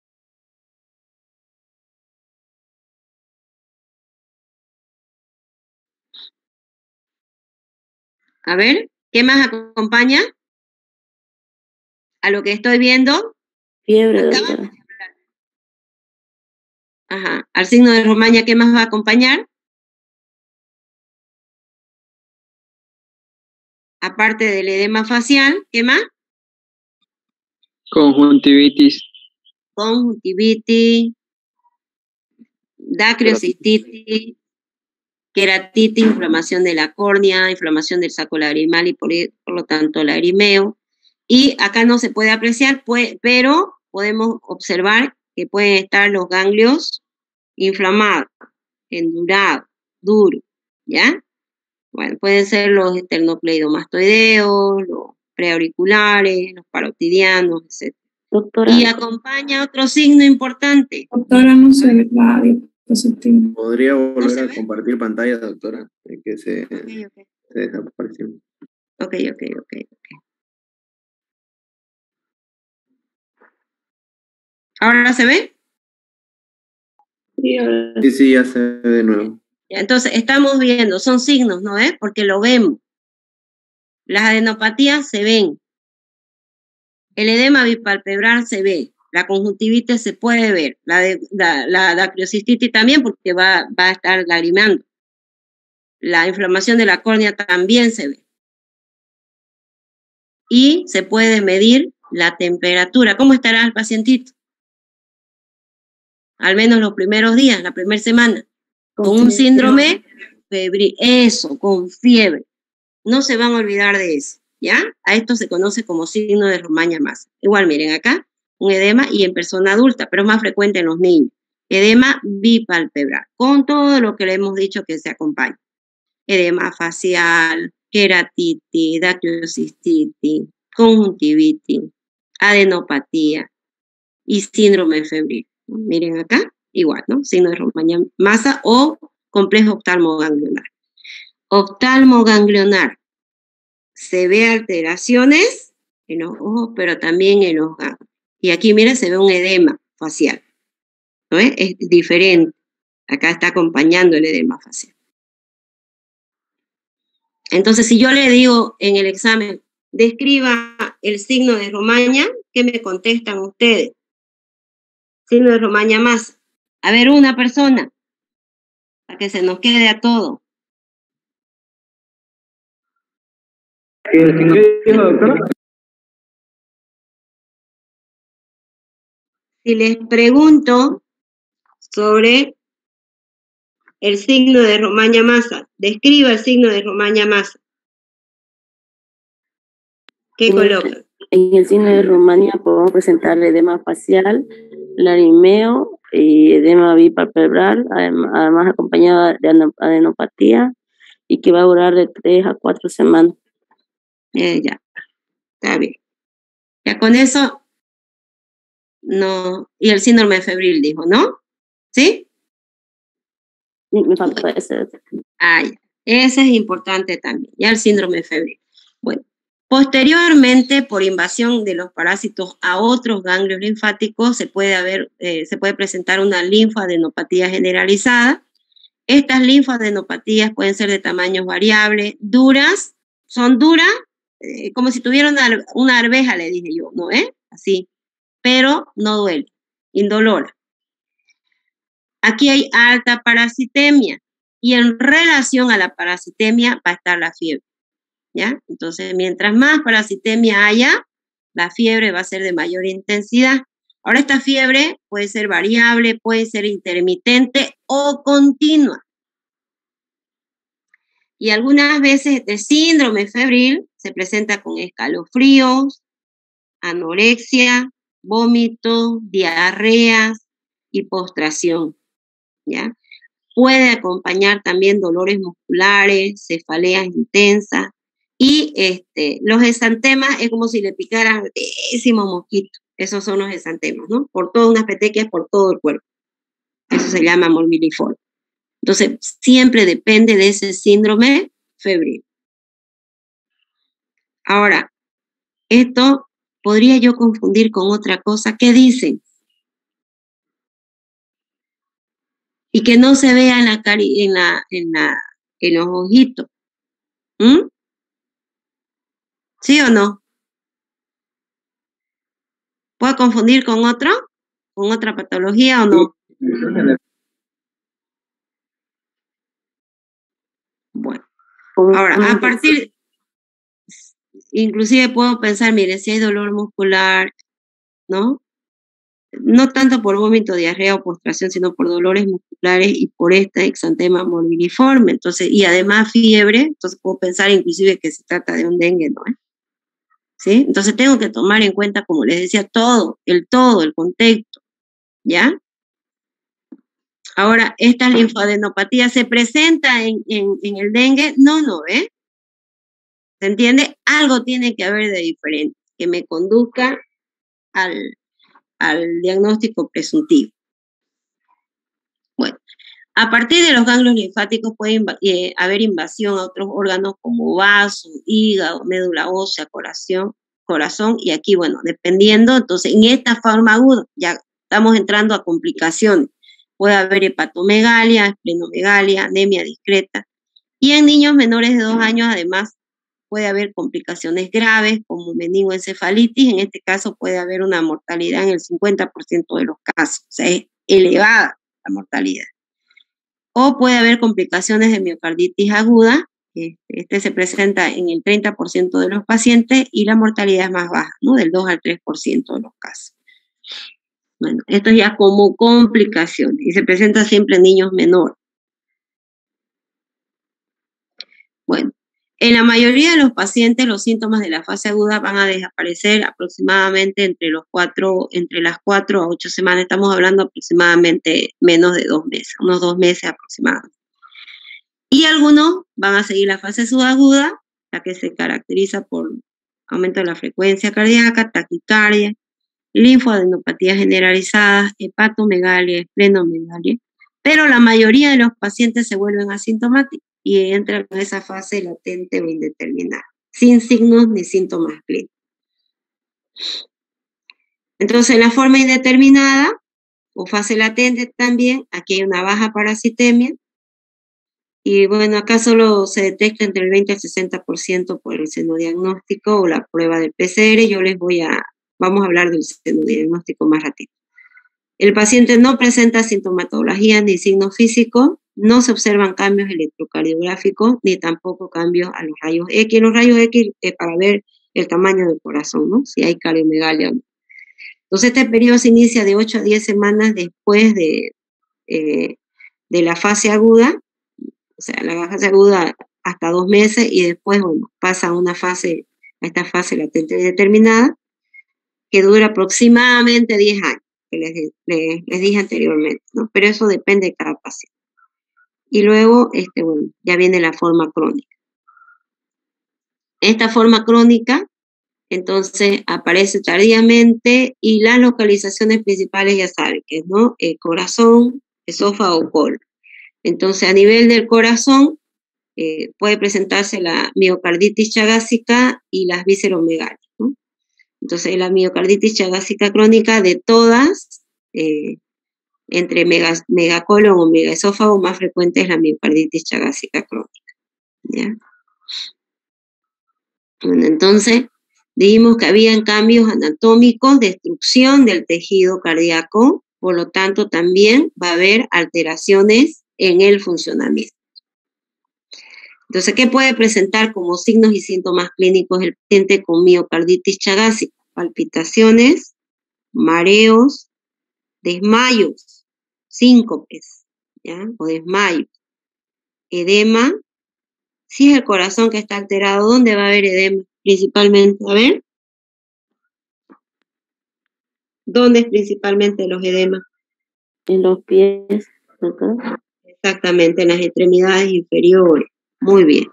A ver, ¿qué más acompaña a lo que estoy viendo? Fiebre, Acá. doctora. Ajá. Al signo de Romaña, ¿qué más va a acompañar? Aparte del edema facial, ¿qué más? Conjuntivitis. Conjuntivitis, dacriocistitis, queratitis, inflamación de la córnea, inflamación del saco lagrimal y por, por lo tanto lagrimeo. Y acá no se puede apreciar, pues, pero podemos observar que pueden estar los ganglios inflamados, endurados, duros, ¿ya? Bueno, pueden ser los esternocleidomastoideos, los preauriculares, los parotidianos, etcétera. Doctora. Y acompaña otro signo importante. Doctora, no se ve la diapositiva. ¿Podría volver ¿No a ve? compartir pantalla, doctora? Es que se, Okay, okay. se desapareció. Ok, ok, ok, ok. ¿Ahora se ve? Sí, ahora Sí, sí, ya se ve de nuevo. Ya, entonces, estamos viendo, son signos, ¿no es? Porque lo vemos. Las adenopatías se ven. El edema bipalpebral se ve. La conjuntivitis se puede ver. La, de, la, la dacriocistitis también, porque va, va a estar lagrimando. La inflamación de la córnea también se ve. Y se puede medir la temperatura. ¿Cómo estará el pacientito? Al menos los primeros días, la primera semana. Con un síndrome febril. Eso, con fiebre. No se van a olvidar de eso, ¿ya? A esto se conoce como signo de Romaña masa. Igual, miren acá, un edema y en persona adulta, pero es más frecuente en los niños. Edema bipalpebral, con todo lo que le hemos dicho que se acompaña. Edema facial, queratitis, dacriocistitis, conjuntivitis, adenopatía y síndrome febril. Miren acá, igual, ¿no? Signo de Romaña masa o complejo oftalmoganglionar. Oftalmoganglionar. Se ve alteraciones en los ojos, pero también en los ganglios. Y aquí, mira, se ve un edema facial. ¿No es? Es diferente. Acá está acompañando el edema facial. Entonces, si yo le digo en el examen, describa el signo de Romaña, ¿qué me contestan ustedes? Signo de Romaña más. A ver, una persona, para que se nos quede a todo. ¿Qué dijo, doctora? Si les pregunto sobre el signo de Romaña masa, describa el signo de Romaña masa. ¿Qué coloca? En el signo de Romaña podemos presentar edema facial, lagrimeo, y edema bipalpebral, adem- además acompañada de ane- adenopatía, y que va a durar de tres a cuatro semanas. Eh, ya, está bien. Ya con eso, no. Y el síndrome febril, dijo, ¿no? ¿Sí? Sí, me falta ese. Ah, ya. Ese es importante también, ya el síndrome febril. Bueno, posteriormente, por invasión de los parásitos a otros ganglios linfáticos, se puede, haber, eh, se puede presentar una linfadenopatía generalizada. Estas linfadenopatías pueden ser de tamaños variables, duras, son duras, eh, como si tuviera una, una arveja, le dije yo, ¿no? ¿Eh? Así, pero no duele, indolora. Aquí hay alta parasitemia y en relación a la parasitemia va a estar la fiebre, ¿ya? Entonces, mientras más parasitemia haya, la fiebre va a ser de mayor intensidad. Ahora, esta fiebre puede ser variable, puede ser intermitente o continua. Y algunas veces este síndrome febril se presenta con escalofríos, anorexia, vómitos, diarreas y postración, ¿ya? Puede acompañar también dolores musculares, cefaleas intensas y este, los exantemas es como si le picaran muchísimos mosquitos. Esos son los exantemas, ¿no? Por todas unas petequias por todo el cuerpo. Eso se llama morbilliforme. Entonces, siempre depende de ese síndrome febril. Ahora, esto podría yo confundir con otra cosa. ¿Qué dicen? Y que no se vea en la cari en la, en la, en los ojitos. ¿Mm? ¿Sí o no? ¿Puedo confundir con otro? ¿Con otra patología o no? Bueno, ahora, a partir, inclusive puedo pensar, mire, si hay dolor muscular, ¿no? No tanto por vómito, diarrea o postración, sino por dolores musculares y por este exantema morbilliforme. Entonces, y además fiebre, entonces puedo pensar inclusive que se trata de un dengue, ¿no? ¿Sí? Entonces tengo que tomar en cuenta, como les decía, todo, el todo, el contexto, ¿ya? Ahora, ¿esta linfadenopatía se presenta en, en, en el dengue? No, no, ¿eh? ¿Se entiende? Algo tiene que haber de diferente, que me conduzca al, al diagnóstico presuntivo. Bueno, a partir de los ganglios linfáticos puede inv eh, haber invasión a otros órganos como vaso, hígado, médula ósea, corazón, corazón, y aquí, bueno, dependiendo, entonces, en esta forma aguda, ya estamos entrando a complicaciones. Puede haber hepatomegalia, esplenomegalia, anemia discreta, y en niños menores de dos años, además, puede haber complicaciones graves como meningoencefalitis. En este caso puede haber una mortalidad en el cincuenta por ciento de los casos, o sea, es elevada la mortalidad. O puede haber complicaciones de miocarditis aguda, este se presenta en el treinta por ciento de los pacientes y la mortalidad es más baja, ¿no? Del dos al tres por ciento de los casos. Bueno, esto ya como complicaciones y se presenta siempre en niños menores. Bueno, en la mayoría de los pacientes los síntomas de la fase aguda van a desaparecer aproximadamente entre, los cuatro, entre las cuatro a ocho semanas. Estamos hablando aproximadamente menos de dos meses, unos dos meses aproximadamente. Y algunos van a seguir la fase subaguda, la que se caracteriza por aumento de la frecuencia cardíaca, taquicardia, linfadenopatías generalizadas, hepatomegalia, esplenomegalia, pero la mayoría de los pacientes se vuelven asintomáticos y entran en esa fase latente o indeterminada, sin signos ni síntomas clínicos. Entonces, en la forma indeterminada o fase latente también, aquí hay una baja parasitemia, y bueno, acá solo se detecta entre el veinte al sesenta por ciento por el senodiagnóstico o la prueba del P C R. Yo les voy a, vamos a hablar del senodiagnóstico más ratito. El paciente no presenta sintomatología ni signos físicos, no se observan cambios electrocardiográficos, ni tampoco cambios a los rayos X. Los rayos X es para ver el tamaño del corazón, ¿no? Si hay cardiomegalia o no. Entonces, este periodo se inicia de ocho a diez semanas después de, eh, de la fase aguda, o sea, la fase aguda hasta dos meses, y después, bueno, pasa a una fase, a esta fase latente determinada, que dura aproximadamente diez años. que les, les, les dije anteriormente, ¿no? Pero eso depende de cada paciente. Y luego, este, bueno, ya viene la forma crónica. Esta forma crónica, entonces, aparece tardíamente y las localizaciones principales ya saben que es, ¿no? El corazón, esófago, colon. Entonces, a nivel del corazón, eh, puede presentarse la miocarditis chagásica y las visceromegalias, ¿no? Entonces, la miocarditis chagásica crónica de todas, eh, entre mega, megacolon o megaesófago, más frecuente es la miocarditis chagásica crónica, ¿ya? Bueno, entonces, dijimos que habían cambios anatómicos, destrucción del tejido cardíaco, por lo tanto, también va a haber alteraciones en el funcionamiento. Entonces, ¿qué puede presentar como signos y síntomas clínicos el paciente con miocarditis chagásica? Palpitaciones, mareos, desmayos, síncopes, ¿ya? O desmayos, edema. Si es el corazón que está alterado, ¿dónde va a haber edema? Principalmente, a ver. ¿Dónde es principalmente los edemas? En los pies, ¿verdad? Exactamente, en las extremidades inferiores. Muy bien.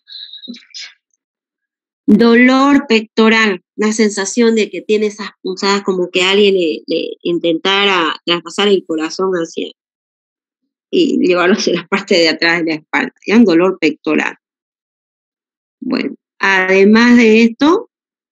Dolor pectoral, una sensación de que tiene esas punzadas como que alguien le, le intentara traspasar el corazón hacia y llevarlo hacia la parte de atrás de la espalda. Ya un dolor pectoral. Bueno, además de esto,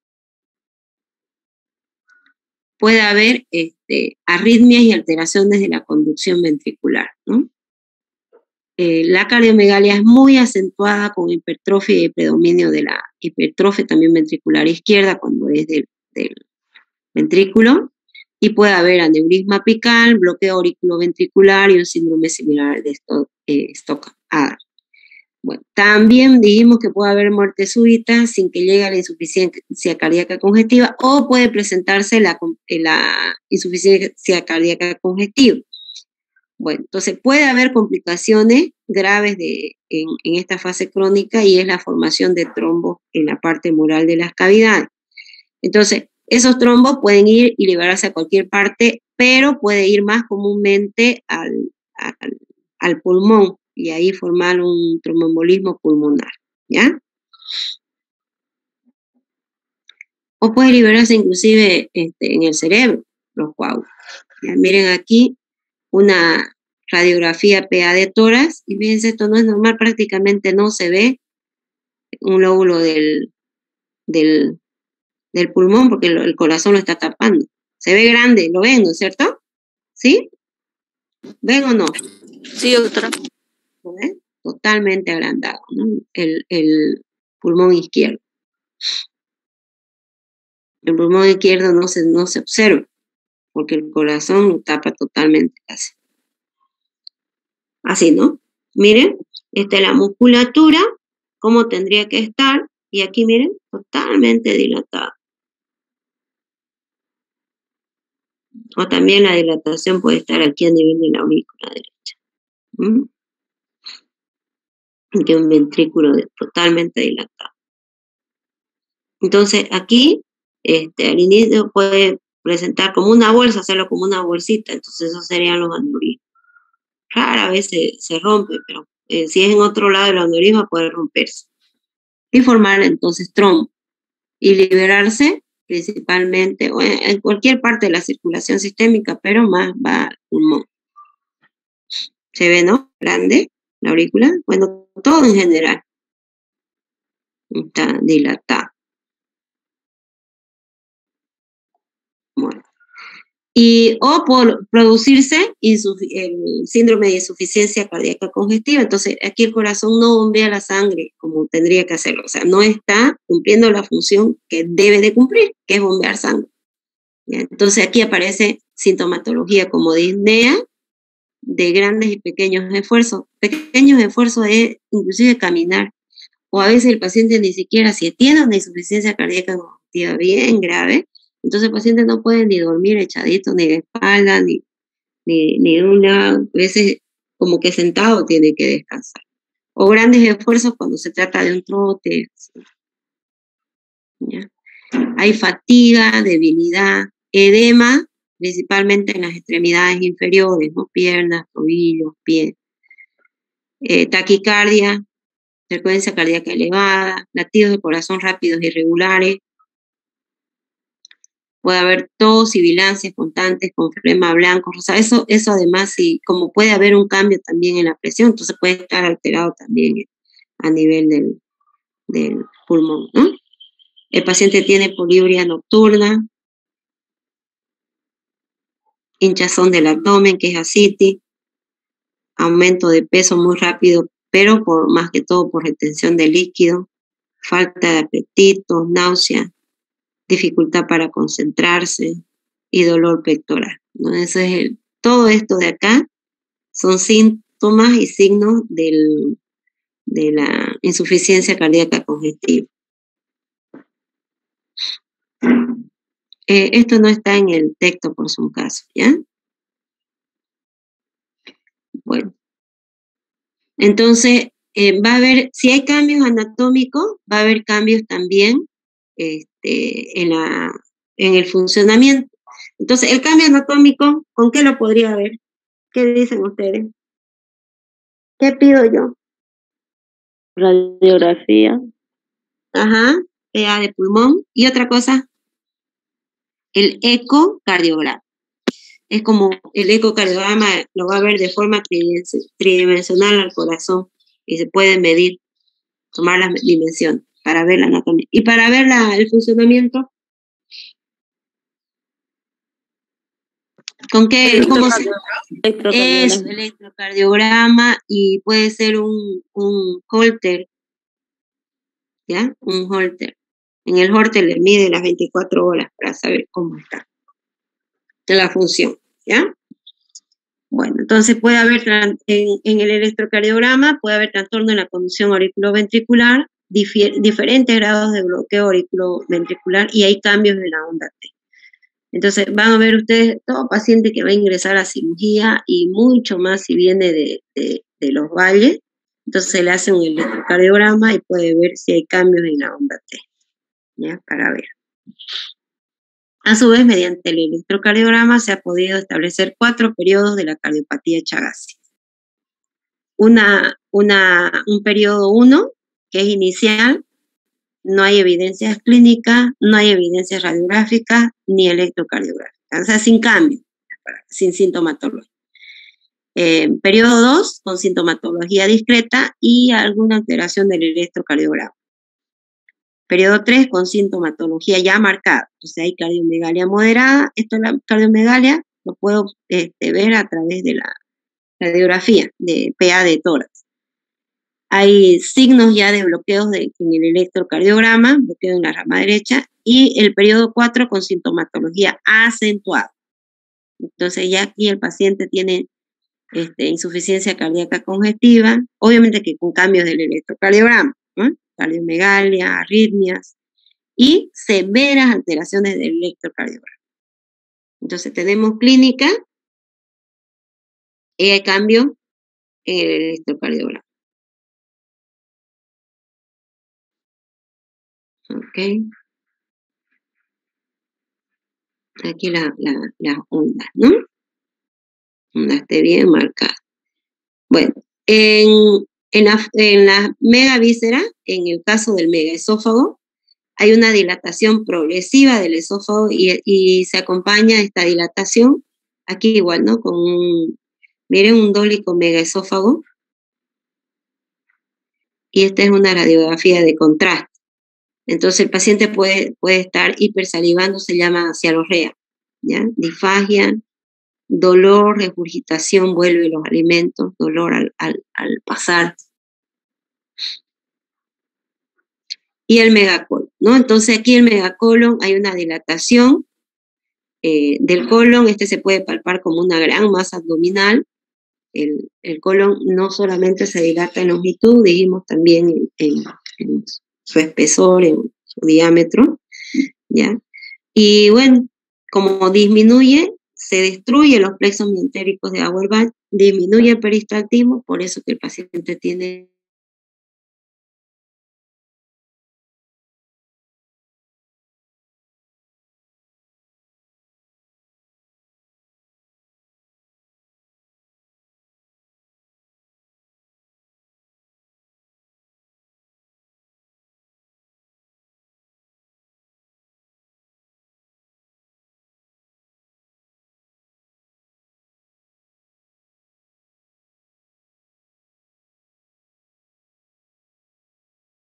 puede haber este, arritmias y alteraciones de la conducción ventricular, ¿no? Eh, la cardiomegalia es muy acentuada con hipertrofia y predominio de la hipertrofia también ventricular izquierda cuando es del, del ventrículo, y puede haber aneurisma apical, bloqueo auriculoventricular y un síndrome similar de Stock-Adler. Bueno, también dijimos que puede haber muerte súbita sin que llegue a la insuficiencia cardíaca congestiva, o puede presentarse la, la insuficiencia cardíaca congestiva. Bueno, entonces puede haber complicaciones graves de, en, en esta fase crónica, y es la formación de trombos en la parte mural de las cavidades. Entonces, esos trombos pueden ir y liberarse a cualquier parte, pero puede ir más comúnmente al, al, al pulmón, y ahí formar un tromboembolismo pulmonar, ¿ya? O puede liberarse inclusive este, en el cerebro, los coágulos. ¿Ya? Miren aquí una radiografía P A de tórax, y fíjense, esto no es normal, prácticamente no se ve un lóbulo del, del, del pulmón, porque el, el corazón lo está tapando. Se ve grande, ¿lo ven, no es cierto? ¿Sí? ¿Ven o no? Sí, doctora. ¿Lo ven? Totalmente agrandado, ¿no? El, el pulmón izquierdo. El pulmón izquierdo no se, no se observa, porque el corazón lo tapa totalmente casi. Así, ¿no? Miren, esta es la musculatura, cómo tendría que estar, y aquí miren, totalmente dilatada. O también la dilatación puede estar aquí a nivel de la aurícula derecha. ¿Mm? Aquí un ventrículo totalmente dilatado. Entonces, aquí, este, al inicio puede presentar como una bolsa, hacerlo como una bolsita, entonces esos serían los aneurismas. Rara vez se, se rompe, pero eh, si es en otro lado del aneurisma puede romperse. Y formar entonces trombo. Y liberarse principalmente o en, en cualquier parte de la circulación sistémica, pero más va al pulmón. ¿Se ve, no? Grande la aurícula. Bueno, todo en general está dilatado. Bueno. Y, o por producirse el síndrome de insuficiencia cardíaca congestiva. Entonces, aquí el corazón no bombea la sangre como tendría que hacerlo. O sea, no está cumpliendo la función que debe de cumplir, que es bombear sangre. ¿Ya? Entonces, aquí aparece sintomatología como disnea, de grandes y pequeños esfuerzos. Pequeños esfuerzos es inclusive caminar. O a veces el paciente ni siquiera, si tiene una insuficiencia cardíaca congestiva bien grave, entonces el paciente no puede ni dormir echadito, ni de espalda, ni, ni, ni de un lado. A veces como que sentado tiene que descansar. O grandes esfuerzos cuando se trata de un trote. ¿Ya? Hay fatiga, debilidad, edema principalmente en las extremidades inferiores, ¿no? Piernas, tobillos, pies. Eh, taquicardia, frecuencia cardíaca elevada, latidos de corazón rápidos e irregulares. Puede haber tos, sibilancias constantes con flema blanco, rosa. Eso, eso además, sí, como puede haber un cambio también en la presión, entonces puede estar alterado también a nivel del, del pulmón, ¿no? El paciente tiene poliuria nocturna, hinchazón del abdomen, que es ascitis, aumento de peso muy rápido, pero por más que todo por retención de líquido, falta de apetito, náusea, dificultad para concentrarse y dolor pectoral, ¿no? Eso es el, todo esto de acá son síntomas y signos del, de la insuficiencia cardíaca congestiva. Eh, esto no está en el texto por su caso, ¿ya? Bueno, entonces eh, va a haber, si hay cambios anatómicos, va a haber cambios también este, en, la, en el funcionamiento. Entonces, el cambio anatómico, ¿con qué lo podría haber? ¿Qué dicen ustedes? ¿Qué pido yo? Radiografía. Ajá, P A de pulmón. ¿Y otra cosa? El ecocardiograma. Es como el ecocardiograma lo va a ver de forma tridimensional al corazón y se puede medir, tomar las dimensiones para ver la anatomía. Y para ver la, el funcionamiento, ¿con qué? ¿Cómo se? Es el electrocardiograma y puede ser un, un Holter, ¿ya? Un Holter. En el Holter le mide las veinticuatro horas para saber cómo está la función, ¿ya? Bueno, entonces puede haber, en, en el electrocardiograma, puede haber trastorno en la conducción auriculoventricular, difier, diferentes grados de bloqueo auriculoventricular y hay cambios en la onda T. Entonces van a ver ustedes, todo paciente que va a ingresar a cirugía y mucho más si viene de, de, de los valles, entonces se le hace un electrocardiograma y puede ver si hay cambios en la onda T, ¿ya? Para ver. A su vez, mediante el electrocardiograma se ha podido establecer cuatro periodos de la cardiopatía Chagas. Una, una, un periodo uno, que es inicial, no hay evidencias clínicas, no hay evidencias radiográficas ni electrocardiográficas, o sea, sin cambio, sin sintomatología. Eh, periodo dos, con sintomatología discreta y alguna alteración del electrocardiograma. Periodo tres, con sintomatología ya marcada, o sea, hay cardiomegalia moderada. Esto es la cardiomegalia, lo puedo este, ver a través de la radiografía de P A de tórax. Hay signos ya de bloqueos de, en el electrocardiograma, bloqueo en la rama derecha, y el periodo cuatro con sintomatología acentuada. Entonces ya aquí el paciente tiene este, insuficiencia cardíaca congestiva, obviamente que con cambios del electrocardiograma, ¿no? Cardiomegalia, arritmias y severas alteraciones del electrocardiograma. Entonces tenemos clínica y hay cambio en el electrocardiograma. Ok. Aquí la, la, las ondas, ¿no? Ondas esté bien marcadas. Bueno, en, en, la, en la megavíscera, en el caso del megaesófago, hay una dilatación progresiva del esófago y, y se acompaña esta dilatación, aquí igual, ¿no? Con un, miren, un dólico megaesófago. Y esta es una radiografía de contraste. Entonces el paciente puede, puede estar hipersalivando, se llama cialorrea, ¿ya? Disfagia, dolor, regurgitación, vuelve los alimentos, dolor al, al, al pasar. Y el megacolon, ¿no? Entonces aquí el megacolon hay una dilatación eh, del colon, este se puede palpar como una gran masa abdominal. El, el colon no solamente se dilata en longitud, dijimos también en, en, en su espesor, en su diámetro, ¿ya? Y bueno, como disminuye, se destruye los plexos meentéricos de Auerbach, disminuye el peristaltismo, por eso que el paciente tiene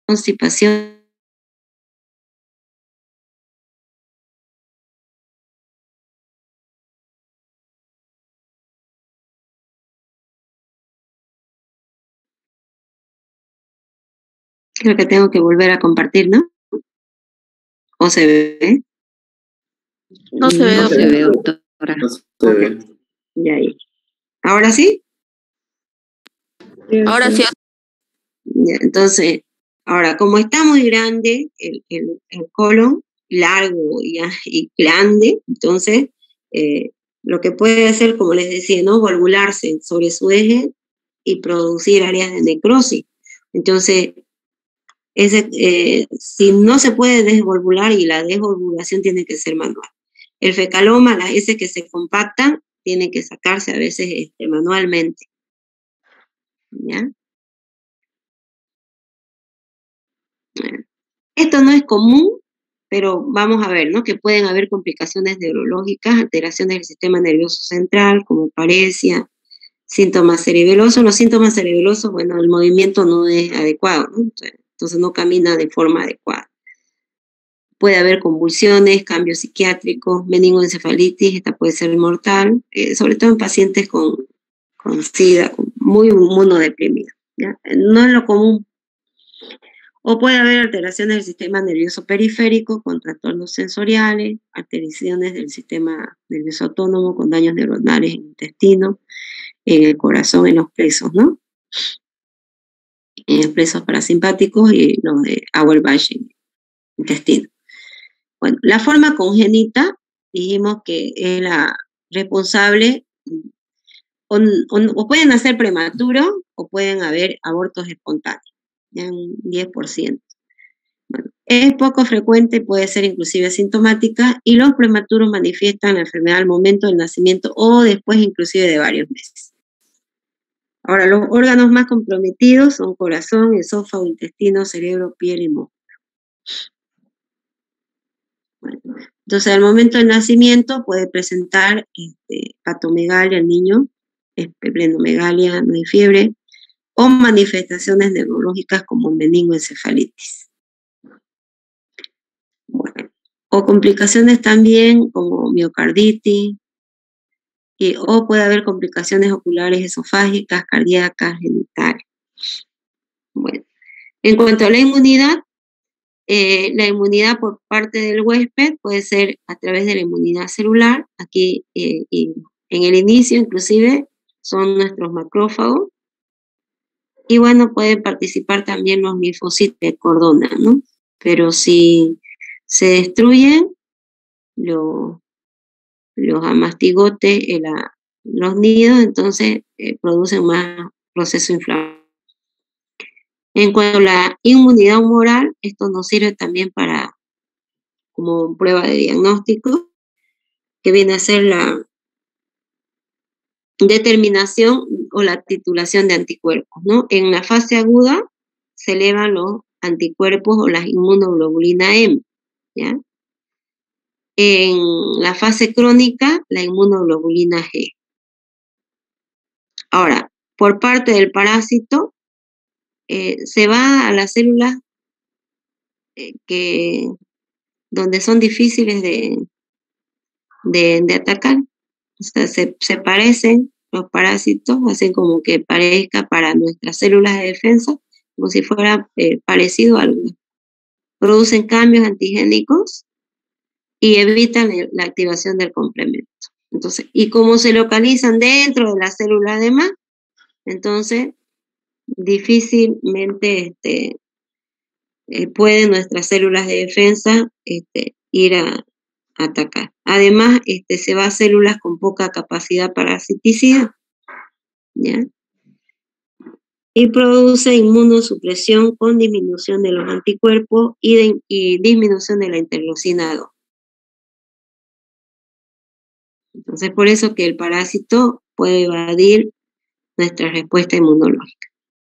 constipación. Creo que tengo que volver a compartir, ¿no? ¿O se ve? No se ve, No se ve, doctora. No se ve. Ya ahí. ¿Ahora sí? Ahora sí. Ya, entonces, ahora, como está muy grande el, el, el colon, largo y, y grande, entonces, eh, lo que puede hacer, como les decía, ¿no? Volvularse sobre su eje y producir áreas de necrosis. Entonces, ese, eh, si no se puede desvolvular, y la desvolvulación tiene que ser manual. El fecaloma, las heces que se compactan, tienen que sacarse a veces este, manualmente. ¿Ya? Esto no es común, pero vamos a ver, ¿no? Que pueden haber complicaciones neurológicas, alteraciones del sistema nervioso central, como paresia, síntomas cerebelosos. Los síntomas cerebelosos, bueno, el movimiento no es adecuado, ¿no? Entonces no camina de forma adecuada. Puede haber convulsiones, cambios psiquiátricos, meningoencefalitis, esta puede ser mortal, eh, sobre todo en pacientes con, con SIDA, con muy inmunodeprimidos, ¿ya? No es lo común. O puede haber alteraciones del sistema nervioso periférico con trastornos sensoriales, alteraciones del sistema nervioso autónomo con daños neuronales en el intestino, en el corazón, en los plexos, ¿no? En los plexos parasimpáticos y los de Auerbach en el intestino. Bueno, la forma congénita, dijimos que es la responsable, o, o, o pueden nacer prematuros o pueden haber abortos espontáneos, ya un diez por ciento. Bueno, es poco frecuente, puede ser inclusive asintomática, y los prematuros manifiestan la enfermedad al momento del nacimiento o después inclusive de varios meses. Ahora, los órganos más comprometidos son corazón, esófago, intestino, cerebro, piel y músculo. Bueno, entonces, al momento del nacimiento puede presentar este, patomegalia el niño, esplenomegalia, no hay fiebre, o manifestaciones neurológicas como meningoencefalitis. Bueno, o complicaciones también como miocarditis, y, o puede haber complicaciones oculares esofágicas, cardíacas, genitales. Bueno, en cuanto a la inmunidad, Eh, la inmunidad por parte del huésped puede ser a través de la inmunidad celular. Aquí eh, y en el inicio inclusive son nuestros macrófagos, y bueno, pueden participar también los linfocitos de cordona, ¿no? Pero si se destruyen los, los amastigotes, eh, la, los nidos, entonces eh, producen más proceso inflamatorio. En cuanto a la inmunidad humoral, esto nos sirve también para, como prueba de diagnóstico, que viene a ser la determinación o la titulación de anticuerpos, ¿no? En la fase aguda se elevan los anticuerpos o las inmunoglobulina M, ¿ya? En la fase crónica, la inmunoglobulina G. Ahora, por parte del parásito, eh, se va a las células eh, que, donde son difíciles de, de, de atacar. O sea, se, se parecen los parásitos, hacen como que parezca para nuestras células de defensa, como si fuera eh, parecido a algo. Producen cambios antigénicos y evitan el, la activación del complemento. Entonces, y como se localizan dentro de la célula además, entonces difícilmente este, eh, pueden nuestras células de defensa este, ir a, a atacar. Además, este, se va a células con poca capacidad parasiticida, ¿ya? Y produce inmunosupresión con disminución de los anticuerpos y, de, y disminución de la interleucina dos. Entonces, por eso que el parásito puede evadir nuestra respuesta inmunológica.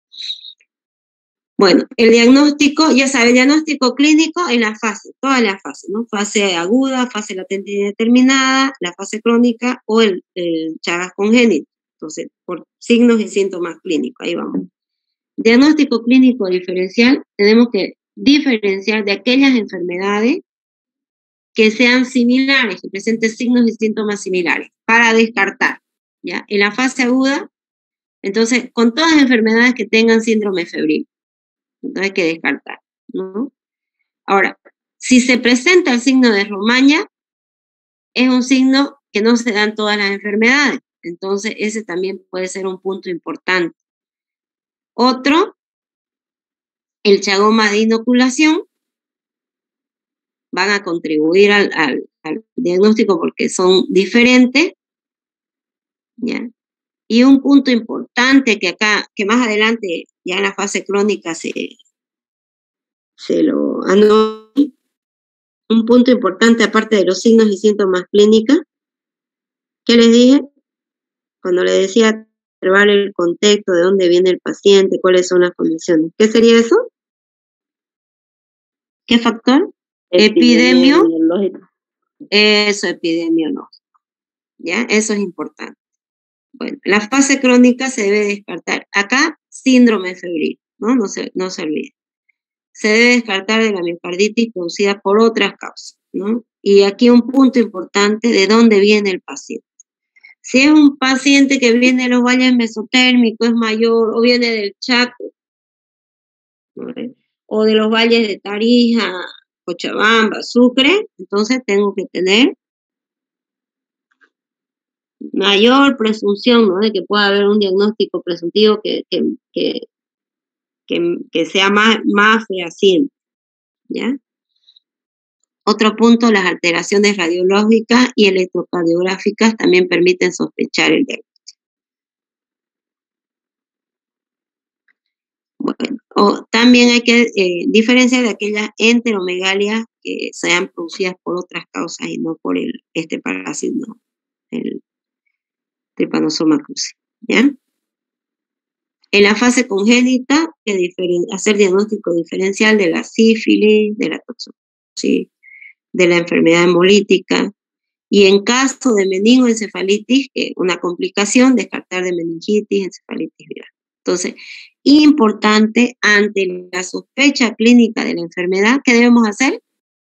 Bueno, el diagnóstico, ya sabe, el diagnóstico clínico en la fase, todas las fases, ¿no? Fase aguda, fase latente indeterminada, la fase crónica o el, el Chagas congénito. Entonces, por signos y síntomas clínicos, ahí vamos. Diagnóstico clínico diferencial, tenemos que diferenciar de aquellas enfermedades que sean similares, que presenten signos y síntomas similares, para descartar, ¿ya? En la fase aguda, entonces, con todas las enfermedades que tengan síndrome febril, entonces hay que descartar, ¿no? Ahora, si se presenta el signo de Romaña, es un signo que no se dan todas las enfermedades, entonces ese también puede ser un punto importante. Otro, el chagoma de inoculación, van a contribuir al, al, al diagnóstico porque son diferentes, ¿ya? Y un punto importante que acá, que más adelante, ya en la fase crónica se, se lo anotó, un punto importante aparte de los signos y síntomas clínicos, ¿qué les dije? Cuando les decía observar el contexto, de dónde viene el paciente, cuáles son las condiciones. ¿Qué sería eso? ¿Qué factor? Epidemio. Epidemiológico. Eso, epidemiológico. ¿Ya? Eso es importante. Bueno, la fase crónica se debe descartar. Acá, síndrome febril, ¿no? No se, no se olvide. Se debe descartar de la miocarditis producida por otras causas, ¿no? Y aquí un punto importante, ¿de dónde viene el paciente? Si es un paciente que viene de los valles mesotérmicos, es mayor, o viene del Chaco, ¿no? O de los valles de Tarija, Cochabamba, Sucre, entonces tengo que tener mayor presunción, ¿no? De que pueda haber un diagnóstico presuntivo que, que, que, que, que sea más, más fehaciente, ¿ya? Otro punto, las alteraciones radiológicas y electrocardiográficas también permiten sospechar el diagnóstico. Bueno, o también hay que eh, diferenciar de aquellas enteromegalias que sean producidas por otras causas y no por el, este parásito, el Trypanosoma cruzi, ¿ya? En la fase congénita, que hacer diagnóstico diferencial de la sífilis, de la toxicosis, de la enfermedad hemolítica, y en caso de meningoencefalitis, que una complicación, descartar de meningitis, encefalitis viral. Entonces, importante, ante la sospecha clínica de la enfermedad, ¿qué debemos hacer?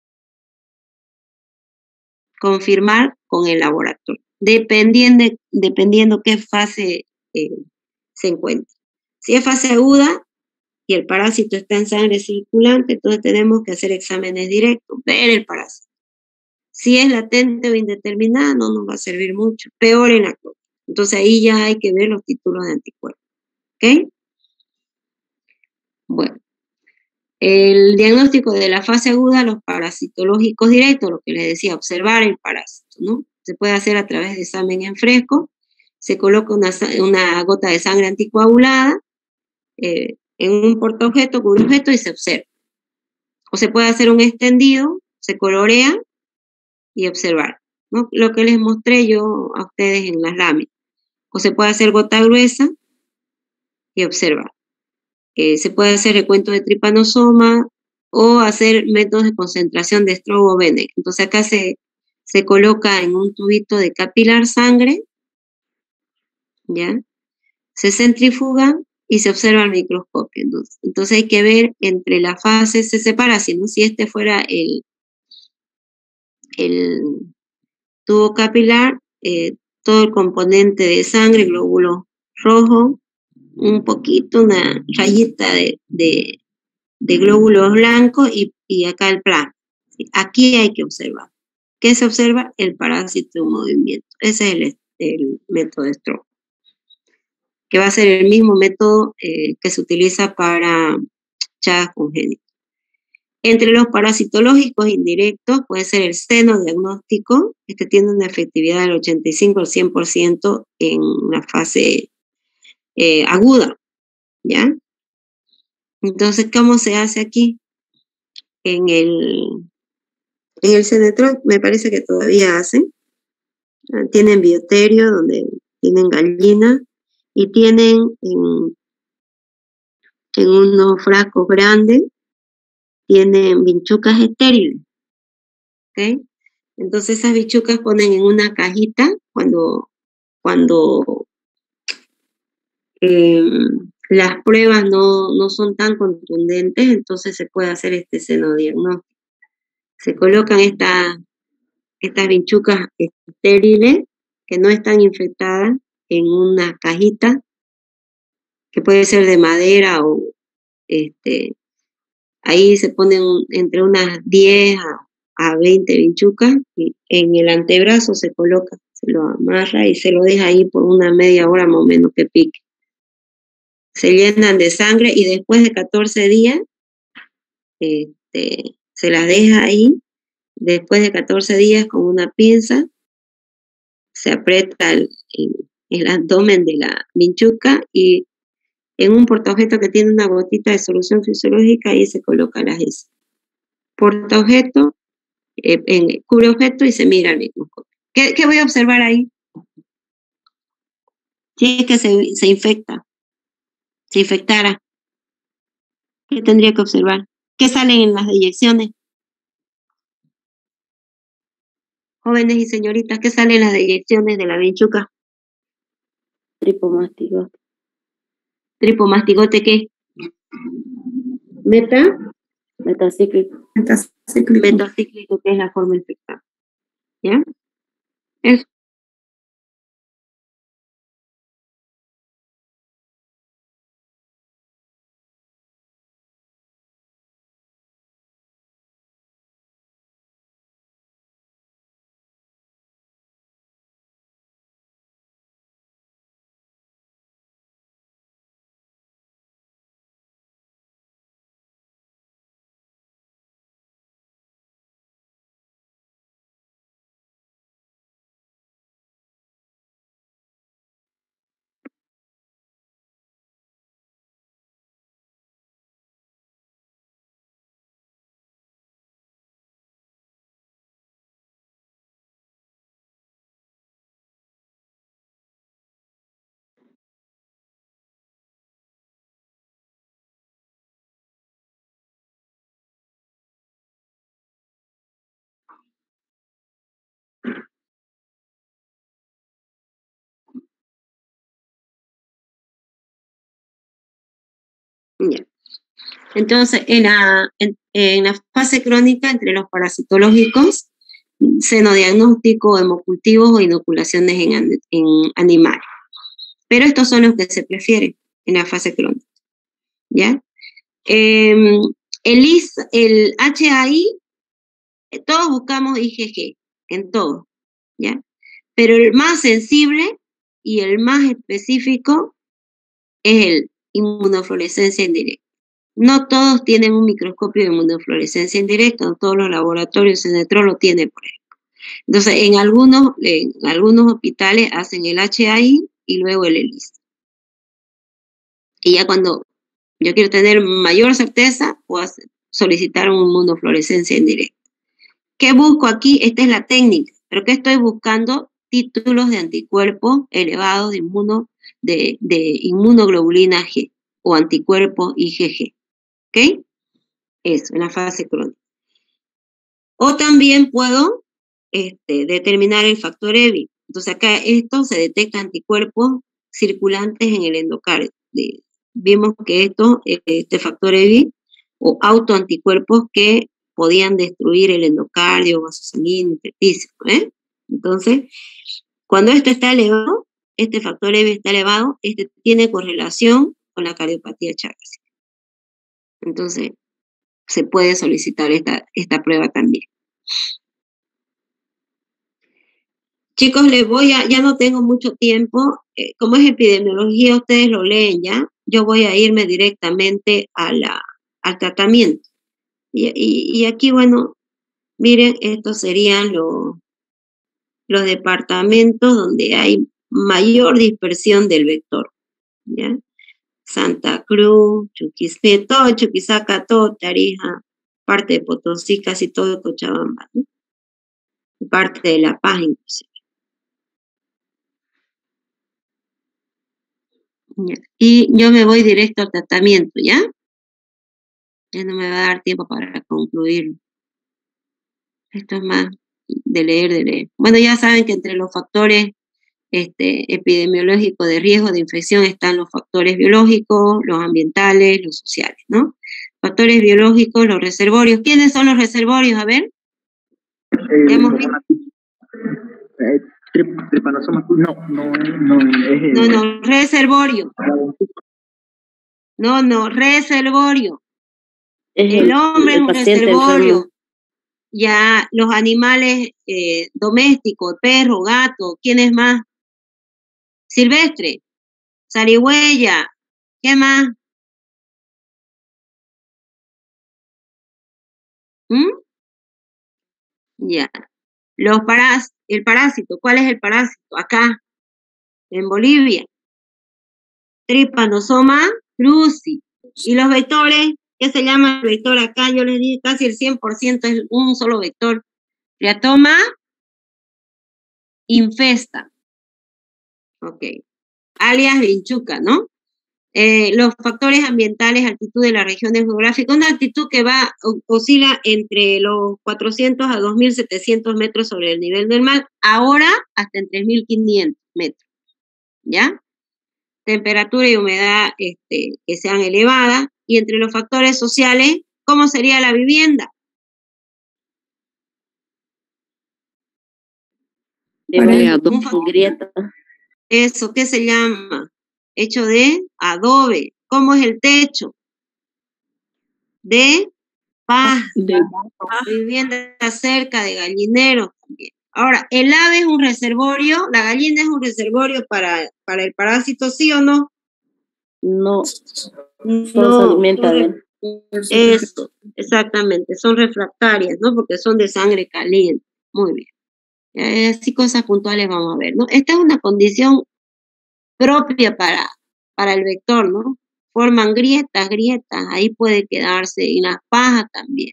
Confirmar con el laboratorio, dependiendo, dependiendo qué fase eh, se encuentra. Si es fase aguda y el parásito está en sangre circulante, entonces tenemos que hacer exámenes directos, ver el parásito. Si es latente o indeterminada, no nos va a servir mucho, peor en la crónica. Entonces ahí ya hay que ver los títulos de anticuerpos. ¿Ok? Bueno, el diagnóstico de la fase aguda, los parasitológicos directos, lo que les decía, observar el parásito, ¿no? Se puede hacer a través de examen en fresco, se coloca una, una gota de sangre anticoagulada eh, en un portaobjeto, cubre objeto y se observa. O se puede hacer un extendido, se colorea y observar, ¿no? Lo que les mostré yo a ustedes en las láminas. O se puede hacer gota gruesa y observar. Eh, se puede hacer recuento de tripanosoma o hacer métodos de concentración de Strobo-Bennett. Entonces acá se, se coloca en un tubito de capilar sangre, ¿ya? Se centrifuga y se observa al microscopio. Entonces, entonces hay que ver entre las fases, se separa, si no, si este fuera el, el tubo capilar, eh, todo el componente de sangre, glóbulo rojo, un poquito, una rayita de, de, de glóbulos blancos y, y acá el plasma. Aquí hay que observar. ¿Qué se observa? El parásito en movimiento. Ese es el, el método de Strobo, que va a ser el mismo método eh, que se utiliza para Chagas congénitas. Entre los parasitológicos indirectos puede ser el senodiagnóstico, este tiene una efectividad del ochenta y cinco al cien por ciento en la fase eh, aguda, ¿ya? Entonces, ¿cómo se hace aquí? En el, en el Senetron me parece que todavía hacen, tienen bioterio donde tienen gallina y tienen en, en unos frascos grandes, tienen bichucas estériles, ¿ok? Entonces esas bichucas ponen en una cajita cuando, cuando eh, las pruebas no, no son tan contundentes, entonces se puede hacer este senodiagnóstico. Se colocan esta, estas vinchucas estériles que no están infectadas en una cajita que puede ser de madera o este, ahí se ponen entre unas diez a, a veinte vinchucas y en el antebrazo se coloca, se lo amarra y se lo deja ahí por una media hora más o menos que pique. Se llenan de sangre y después de catorce días este, se las deja ahí. Después de catorce días con una pinza se aprieta el, el, el abdomen de la vinchuca y en un portaobjeto que tiene una gotita de solución fisiológica ahí se coloca las heces. Portaobjeto, eh, en cubre objeto y se mira al microscopio. ¿Qué, ¿Qué voy a observar ahí? Si es que se, se infecta, se infectara, ¿qué tendría que observar? ¿Qué salen en las deyecciones? Jóvenes y señoritas, ¿qué salen en las deyecciones de la vinchuca? Tripomastigote. ¿Tripomastigote qué? Meta. Metacíclico. Metacíclico. Metacíclico, que es la forma infectada. ¿Ya? Eso. Ya. Entonces, en la, en, en la fase crónica, entre los parasitológicos, senodiagnóstico, hemocultivos o inoculaciones en, en animales. Pero estos son los que se prefieren en la fase crónica. ¿Ya? Eh, el, I S, el H A I, todos buscamos I G G, en todo. ¿Ya? Pero el más sensible y el más específico es el inmunofluorescencia indirecta. No todos tienen un microscopio de inmunofluorescencia indirecta, no todos los laboratorios Senetron lo tienen, por ejemplo. Entonces, en algunos, en algunos hospitales hacen el H A I y luego el ELISA. Y ya cuando yo quiero tener mayor certeza, puedo solicitar un inmunofluorescencia indirecta. ¿Qué busco aquí? Esta es la técnica, pero ¿qué estoy buscando? Títulos de anticuerpos elevados de, inmuno, de, de inmunoglobulina G o anticuerpos I G G. ¿Ok? Eso, en la fase crónica. O también puedo este, determinar el factor E B I. Entonces acá esto se detecta anticuerpos circulantes en el endocardio. Vimos que esto, este factor E B I o autoanticuerpos que podían destruir el endocardio, vaso sanguíneo, intersticio, ¿eh? Entonces, cuando esto está elevado, este factor E B I está elevado, este tiene correlación con la cardiopatía chacásica. Entonces, se puede solicitar esta, esta prueba también. Chicos, les voy a, ya no tengo mucho tiempo, eh, como es epidemiología, ustedes lo leen ya, yo voy a irme directamente a la, al tratamiento. Y, y, y aquí, bueno, miren, estos serían los, los departamentos donde hay mayor dispersión del vector, ¿ya? Santa Cruz, Chuquisaca, todo Chuquisaca, todo Tarija, parte de Potosí, casi todo Cochabamba, ¿no? Parte de La Paz, inclusive. Y yo me voy directo al tratamiento, ¿ya? Ya no me va a dar tiempo para concluir. Esto es más de leer, de leer. Bueno, ya saben que entre los factores este, epidemiológico de riesgo de infección están los factores biológicos, los ambientales, los sociales, ¿no? Factores biológicos, los reservorios. ¿Quiénes son los reservorios? A ver. Eh, Trypanosoma, no, no, no, es no, no, reservorio. No, no, reservorio. Es el hombre es un paciente reservorio. enfermo. Ya los animales eh, domésticos, perro, gato, ¿quién es más? Silvestre, zarigüeya, ¿qué más? ¿Mm? Ya. Los parás, el parásito, ¿cuál es el parásito? Acá, en Bolivia. Trypanosoma cruzi. Y los vectores, ¿qué se llama el vector acá? Yo les dije casi el cien por ciento es un solo vector. Triatoma infesta. Ok. Alias vinchuca, ¿no? Eh, los factores ambientales, altitud de la región geográfica, una altitud que va, oscila entre los cuatrocientos a dos mil setecientos metros sobre el nivel del mar, ahora hasta en tres mil quinientos metros, ¿ya? Temperatura y humedad este, que sean elevadas, y entre los factores sociales, ¿cómo sería la vivienda? Un grieta. Eso, ¿qué se llama? Hecho de adobe. ¿Cómo es el techo? De paja. De Vivienda cerca de gallineros también. Ahora, ¿el ave es un reservorio? ¿La gallina es un reservorio para, para el parásito, sí o no? No, No, se alimenta de él. Eso, exactamente, son refractarias, ¿no? Porque son de sangre caliente. Muy bien. Eh, así cosas puntuales vamos a ver, ¿no? Esta es una condición propia para, para el vector, ¿no? Forman grietas, grietas, ahí puede quedarse, y las pajas también.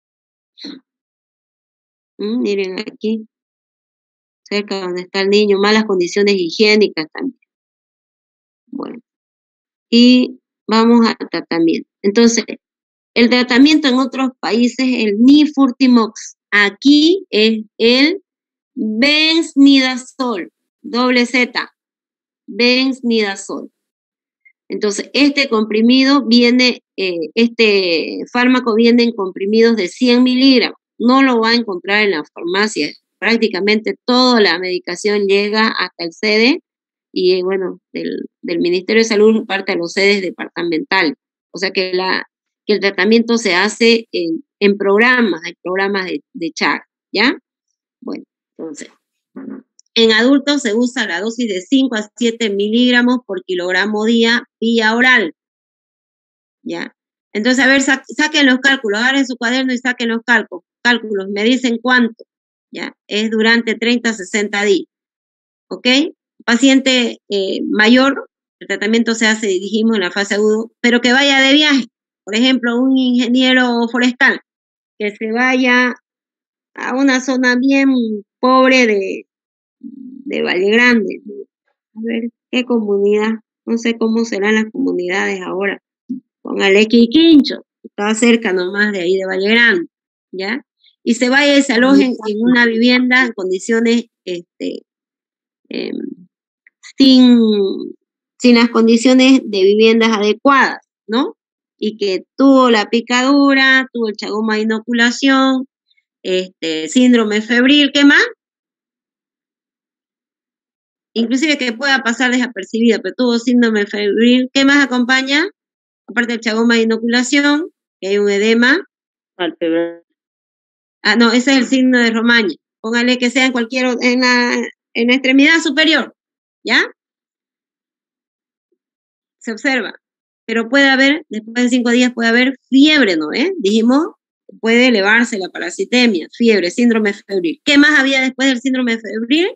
Mm, miren aquí, cerca donde está el niño, malas condiciones higiénicas también. Bueno, y vamos al tratamiento. Entonces, el tratamiento en otros países, el Nifurtimox, aquí es el Bensnidazol, doble Z, Bensnidazol. Entonces, este comprimido viene, eh, este fármaco viene en comprimidos de cien miligramos. No lo va a encontrar en la farmacia. Prácticamente toda la medicación llega hasta el sede y, bueno, del, del Ministerio de Salud parte a los sedes departamentales. O sea que, la, que el tratamiento se hace en, en programas, hay programas de, de C H A R, ¿ya? Bueno, entonces, en adultos se usa la dosis de cinco a siete miligramos por kilogramo día vía oral, ¿ya? Entonces, a ver, sa saquen los cálculos, agarren su cuaderno y saquen los cálculos, cálculos, me dicen cuánto, ¿ya? Es durante treinta a sesenta días, ¿ok? Paciente eh, mayor, el tratamiento se hace, dijimos, en la fase aguda, pero que vaya de viaje, por ejemplo, un ingeniero forestal, que se vaya a una zona bien pobre de, de Valle Grande. A ver, ¿qué comunidad? No sé cómo serán las comunidades ahora. Póngale Quiquincho, está cerca nomás de ahí de Valle Grande, ¿ya? Y se vaya y se aloje en, en una vivienda en condiciones, este, eh, sin, sin las condiciones de viviendas adecuadas, ¿no? Y que tuvo la picadura, tuvo el chagoma de inoculación, este, síndrome febril, ¿qué más? Inclusive que pueda pasar desapercibida, pero tuvo síndrome febril, ¿qué más acompaña? Aparte del chagoma de inoculación, que hay un edema. Ah, no, ese es el signo de Romaña. Póngale que sea en cualquier, en la, en la extremidad superior, ¿ya? Se observa. Pero puede haber, después de cinco días puede haber fiebre, ¿no? ¿Eh? Dijimos, puede elevarse la parasitemia, fiebre, síndrome febril. ¿Qué más había después del síndrome febril?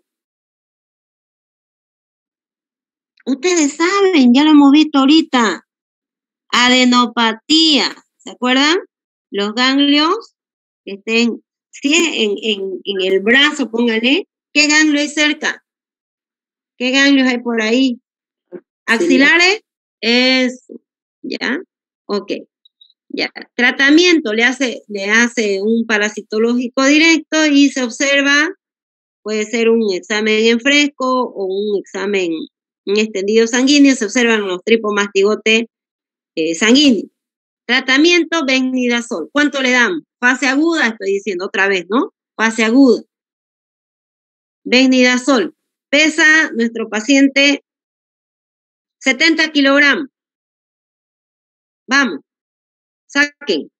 Ustedes saben, ya lo hemos visto ahorita. Adenopatía, ¿se acuerdan? Los ganglios que estén, si es en, en, en el brazo, póngale, ¿qué ganglio hay cerca? ¿Qué ganglios hay por ahí? ¿Axilares? Eso, ¿ya? Ok, ya. Tratamiento, le hace, le hace un parasitológico directo y se observa puede ser un examen en fresco o un examen en extendido sanguíneo, se observan los tripomastigotes eh, sanguíneos. Tratamiento, Benidazol. ¿Cuánto le damos? Fase aguda, estoy diciendo otra vez, ¿no? Fase aguda. Benidazol. Pesa nuestro paciente setenta kilogramos. Vamos, saquen.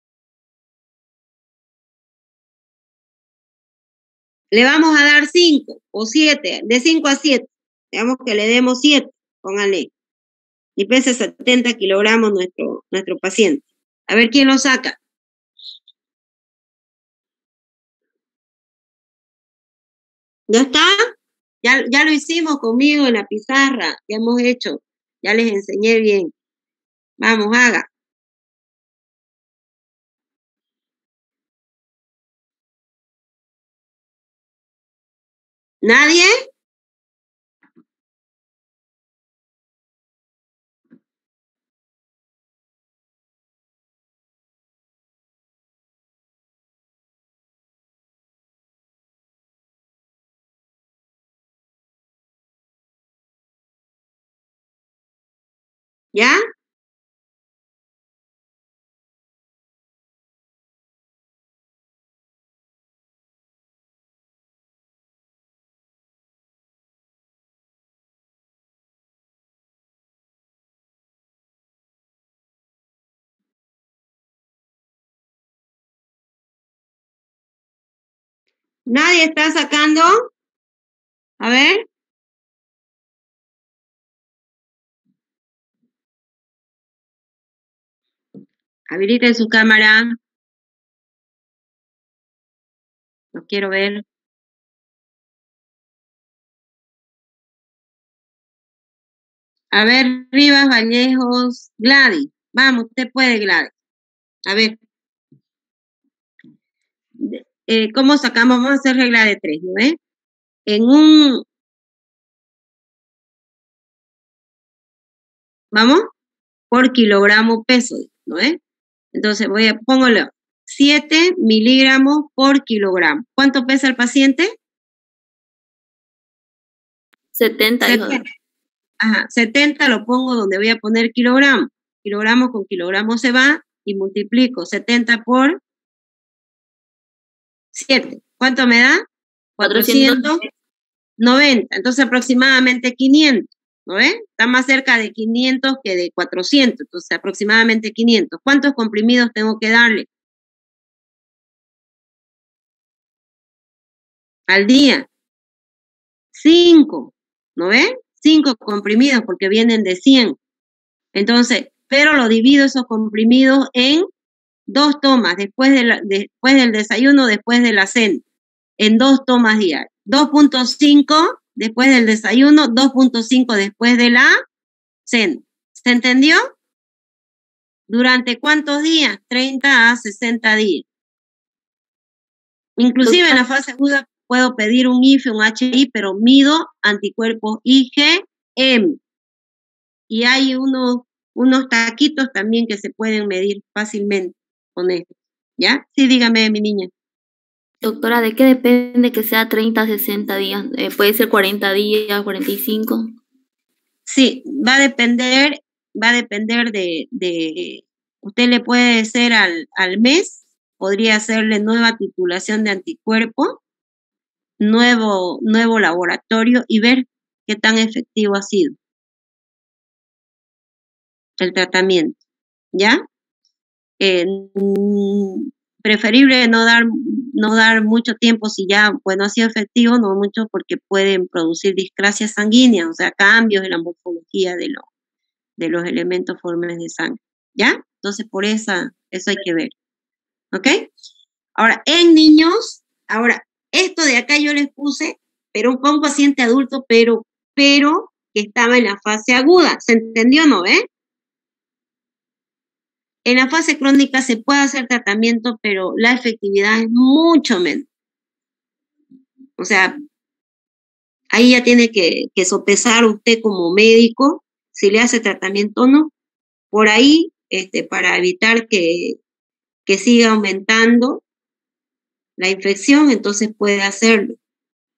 Le vamos a dar cinco o siete, de cinco a siete. Digamos que le demos siete, pónganle. Y pesa setenta kilogramos nuestro, nuestro paciente. A ver quién lo saca. ¿Ya está? Ya, ya lo hicimos conmigo en la pizarra. Ya hemos hecho. Ya les enseñé bien. Vamos, haga. ¿Nadie? ¿Ya? ¿Nadie está sacando? A ver. Habiliten su cámara. Los quiero ver. A ver, Rivas, Vallejos, Gladys. Vamos, usted puede, Gladys. A ver. Eh, ¿Cómo sacamos? Vamos a hacer regla de tres, ¿no ves? En un... ¿Vamos? Por kilogramo peso, ¿no ves? Entonces voy a... Póngalo. siete miligramos por kilogramo. ¿Cuánto pesa el paciente? setenta. setenta. Ajá, setenta lo pongo donde voy a poner kilogramos. Kilogramos con kilogramos se va y multiplico setenta por siete. ¿Cuánto me da? cuatrocientos noventa. Entonces aproximadamente quinientos. ¿No ves? Está más cerca de quinientos que de cuatrocientos. Entonces aproximadamente quinientos. ¿Cuántos comprimidos tengo que darle al día? cinco. ¿No ves? cinco comprimidos porque vienen de cien. Entonces, pero lo divido esos comprimidos en dos tomas, después, de la, después del desayuno, después de la cena, en dos tomas diarias. dos punto cinco después del desayuno, dos punto cinco después de la cena. ¿Se entendió? ¿Durante cuántos días? treinta a sesenta días. Inclusive en la fase aguda puedo pedir un I F E, un H I, pero mido anticuerpos I G M. Y hay unos, unos taquitos también que se pueden medir fácilmente con esto. ¿Ya? Sí, dígame, mi niña. Doctora, ¿de qué depende que sea treinta a sesenta días? Eh, ¿Puede ser cuarenta días, cuarenta y cinco? Sí, va a depender, va a depender de, de usted le puede hacer al, al mes, podría hacerle nueva titulación de anticuerpo, nuevo, nuevo laboratorio y ver qué tan efectivo ha sido el tratamiento, ¿ya? Eh, preferible no dar, no dar mucho tiempo si ya, bueno, ha sido efectivo, no mucho porque pueden producir discrasias sanguíneas, o sea, cambios en la morfología de, lo, de los elementos formes de sangre, ¿ya? Entonces, por esa, eso hay que ver, ¿ok? Ahora, en niños, ahora, esto de acá yo les puse, pero un, un paciente adulto, pero, pero que estaba en la fase aguda, ¿se entendió, no, eh? En la fase crónica se puede hacer tratamiento, pero la efectividad es mucho menos. O sea, ahí ya tiene que, que sopesar usted como médico si le hace tratamiento o no. Por ahí, este, para evitar que, que siga aumentando la infección, entonces puede hacerlo.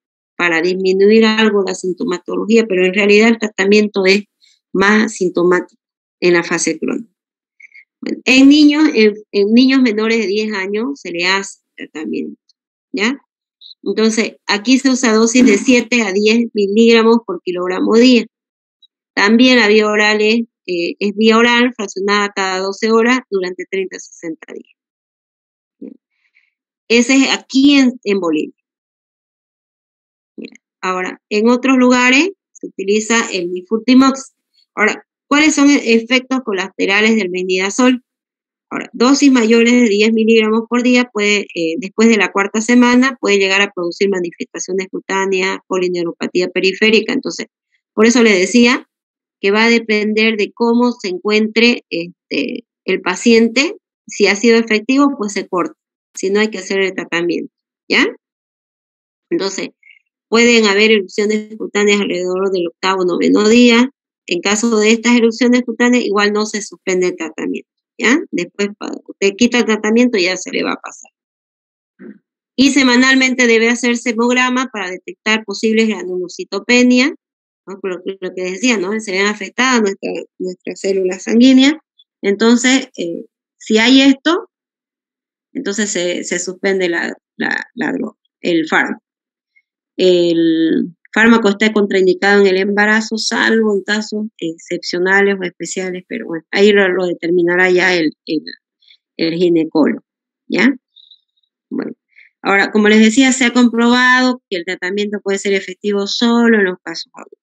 para disminuir algo la sintomatología, pero en realidad el tratamiento es más sintomático en la fase crónica. Bueno, en niños, en, en niños menores de diez años se le hace tratamiento, ¿ya? Entonces, aquí se usa dosis de siete a diez miligramos por kilogramo día. También la vía oral es, eh, es vía oral fraccionada cada doce horas durante treinta a sesenta días. ¿Ya? Ese es aquí en, en Bolivia. ¿Ya? Ahora, en otros lugares se utiliza el nifurtimox. Ahora, ¿cuáles son efectos colaterales del mendidazol? Ahora, dosis mayores de diez miligramos por día puede, eh, después de la cuarta semana, puede llegar a producir manifestaciones cutáneas, polineuropatía periférica. Entonces, por eso le decía que va a depender de cómo se encuentre este, el paciente. Si ha sido efectivo, pues se corta. Si no, hay que hacer el tratamiento, ¿ya? Entonces, pueden haber erupciones cutáneas alrededor del octavo o noveno día. En caso de estas erupciones cutáneas, igual no se suspende el tratamiento, ¿ya? Después, usted quita el tratamiento y ya se le va a pasar. Y semanalmente debe hacerse hemograma para detectar posibles granulocitopenia, ¿no? Lo, lo que decía, ¿no? Se ven afectadas nuestra, nuestras células sanguíneas. Entonces, eh, si hay esto, entonces se, se suspende la, la, la droga, el fármaco. El fármaco está contraindicado en el embarazo, salvo en casos excepcionales o especiales, pero bueno, ahí lo, lo determinará ya el, el, el ginecólogo, ¿ya? Bueno, ahora, como les decía, se ha comprobado que el tratamiento puede ser efectivo solo en los casos agudos.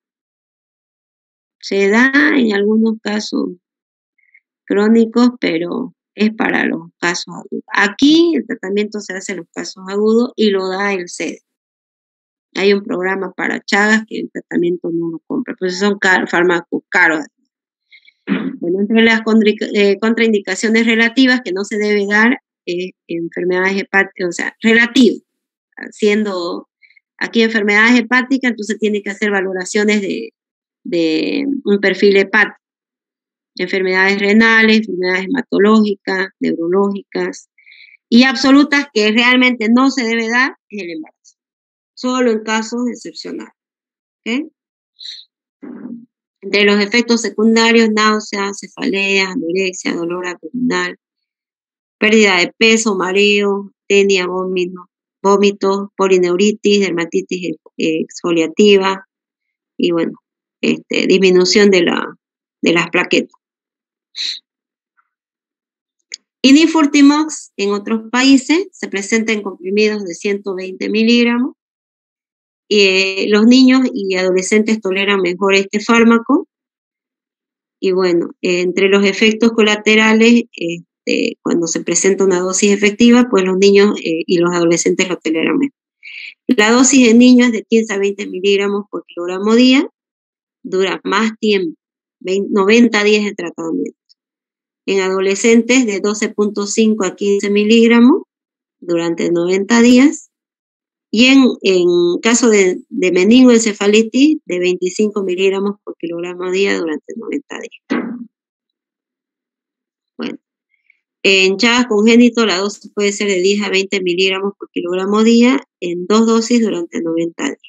Se da en algunos casos crónicos, pero es para los casos agudos. Aquí el tratamiento se hace en los casos agudos y lo da el C E D. Hay un programa para Chagas que el tratamiento no lo compra, pues son car fármacos caros. Bueno, entre las eh, contraindicaciones relativas que no se debe dar eh, enfermedades hepáticas, o sea, relativas, siendo aquí enfermedades hepáticas, entonces tiene que hacer valoraciones de, de un perfil hepático. Enfermedades renales, enfermedades hematológicas, neurológicas, y absolutas que realmente no se debe dar es el embarazo. Solo en casos excepcionales. ¿Okay? Entre los efectos secundarios, náuseas, cefalea, anorexia, dolor abdominal, pérdida de peso, mareo, tenia, vómito, vómitos, polineuritis, dermatitis exfoliativa y bueno, este, disminución de, la, de las plaquetas. Y nifurtimox en otros países se presenta en comprimidos de ciento veinte miligramos. Eh, los niños y adolescentes toleran mejor este fármaco. Y bueno, eh, entre los efectos colaterales, este, cuando se presenta una dosis efectiva, pues los niños eh, y los adolescentes lo toleran mejor. La dosis en niños es de quince a veinte miligramos por kilogramo día, dura más tiempo, veinte, noventa días de tratamiento. En adolescentes de doce punto cinco a quince miligramos durante noventa días. Y en, en caso de, de meningoencefalitis, de veinticinco miligramos por kilogramo día durante noventa días. Bueno, en Chagas congénito la dosis puede ser de diez a veinte miligramos por kilogramo día en dos dosis durante noventa días.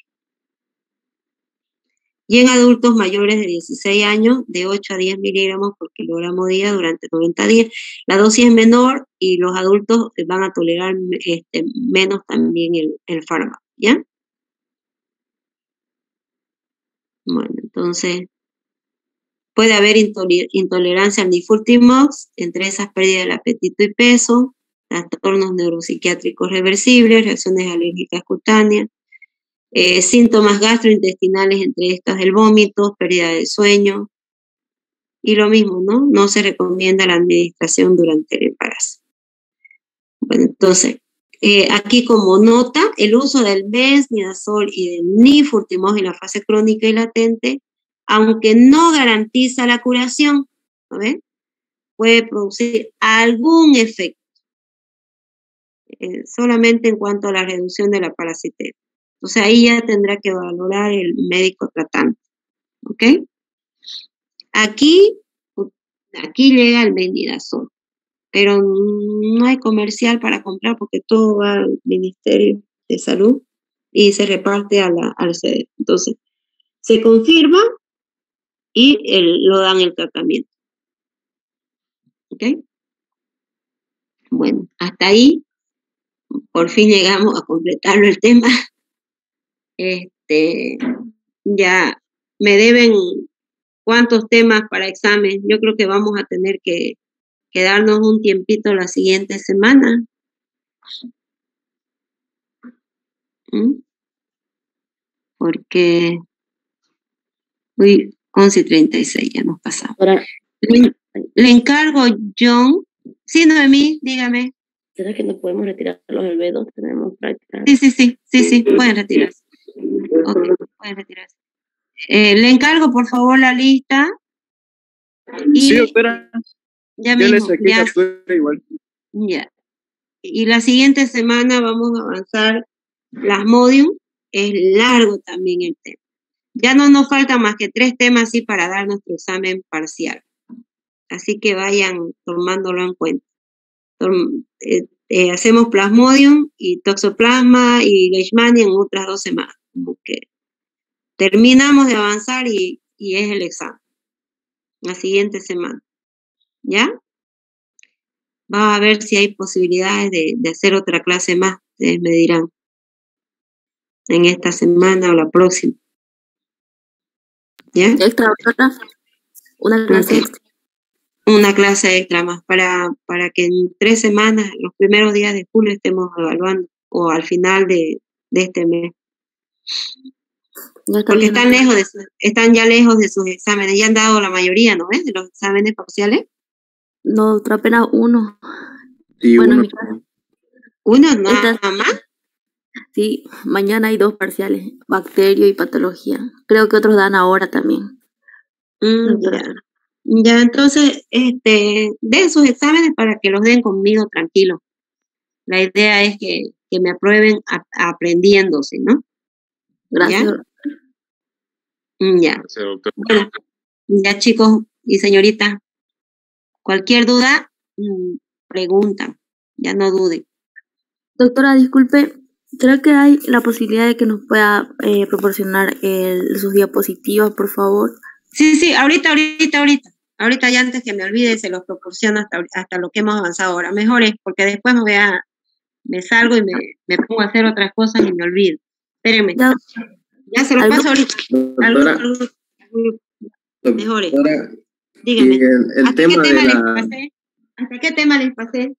Y en adultos mayores de dieciséis años, de ocho a diez miligramos por kilogramo día durante noventa días. La dosis es menor y los adultos van a tolerar este, menos también el, el fármaco, ¿ya? Bueno, entonces, puede haber intoler intolerancia al nifurtimox, entre esas pérdidas del apetito y peso, trastornos neuropsiquiátricos reversibles, reacciones alérgicas cutáneas, Eh, síntomas gastrointestinales, entre estas el vómito, pérdida de sueño, y lo mismo, ¿no? No se recomienda la administración durante el embarazo. Bueno, entonces, eh, aquí como nota, el uso del benznidazol y del nifurtimox en la fase crónica y latente, aunque no garantiza la curación, ¿no ven? Puede producir algún efecto, eh, solamente en cuanto a la reducción de la parasitemia. Entonces ahí ya tendrá que valorar el médico tratante, ¿ok? Aquí, aquí llega el benznidazol, pero no hay comercial para comprar porque todo va al Ministerio de Salud. y se reparte a la, al sede. Entonces, se confirma y el, lo dan el tratamiento. ¿Ok? Bueno, hasta ahí, por fin llegamos a completarlo el tema. Este, ya me deben cuántos temas para examen. Yo creo que vamos a tener que, que darnos un tiempito la siguiente semana. ¿Mm? Porque, uy, once y treinta y seis, ya nos pasamos. Ahora, Le, le encargo, John. Sí, Noemí, dígame. ¿será que no podemos retirar los albedos? Tenemos práctica. Sí, sí, sí, sí, sí, pueden retirarse. Ok, pueden retirarse. Eh, le encargo, por favor, la lista. Y Sí, doctora. ya Yo le mismo, saqué ya, captura igual. ya. Y la siguiente semana vamos a avanzar las Modium. Es largo también el tema. Ya no nos faltan más que tres temas así para dar nuestro examen parcial. Así que vayan tomándolo en cuenta. Tom- eh, eh, hacemos Plasmodium y Toxoplasma y Leishmania en otras dos semanas. Como que terminamos de avanzar y, y es el examen. La siguiente semana. ¿Ya? Va a ver si hay posibilidades de, de hacer otra clase más. Ustedes me dirán. En esta semana o la próxima. ¿Ya? Extra, doctora. Una clase Ok. extra. Una clase extra más para, para que en tres semanas, los primeros días de julio, estemos evaluando o al final de, de este mes. Ya está Porque bien, están doctora. lejos de su- están ya lejos de sus exámenes. Ya han dado la mayoría, ¿no ves? De los exámenes parciales. No, doctora, apenas uno. Sí, Bueno, en uno. mi caso, Uno nada esta, más. sí, mañana hay dos parciales, bacterio y patología. Creo que otros dan ahora también. Mm, Doctora. ya. Ya, entonces, este, den sus exámenes para que los den conmigo tranquilos. La idea es que, que me aprueben a- aprendiéndose, ¿no? Gracias, ¿Ya? doctora. Mm, ya. Bueno, ya chicos y señoritas, cualquier duda, mm, preguntan, ya no duden. Doctora, disculpe, ¿será que hay la posibilidad de que nos pueda eh, proporcionar el- sus diapositivas, por favor? Sí, sí, ahorita, ahorita, ahorita. Ahorita ya antes que me olvide se los proporciono hasta, hasta lo que hemos avanzado ahora. Mejor es porque después me voy a, me salgo y me, me pongo a hacer otras cosas y me olvido. Espérenme, Ya, ya se los ¿algo? paso ahorita. Al grupo, Doctora, al grupo, al grupo. Mejor es. doctora, y Dígame, el, el ¿hasta qué tema de tema les la... pasé? ¿Hasta qué tema les pasé?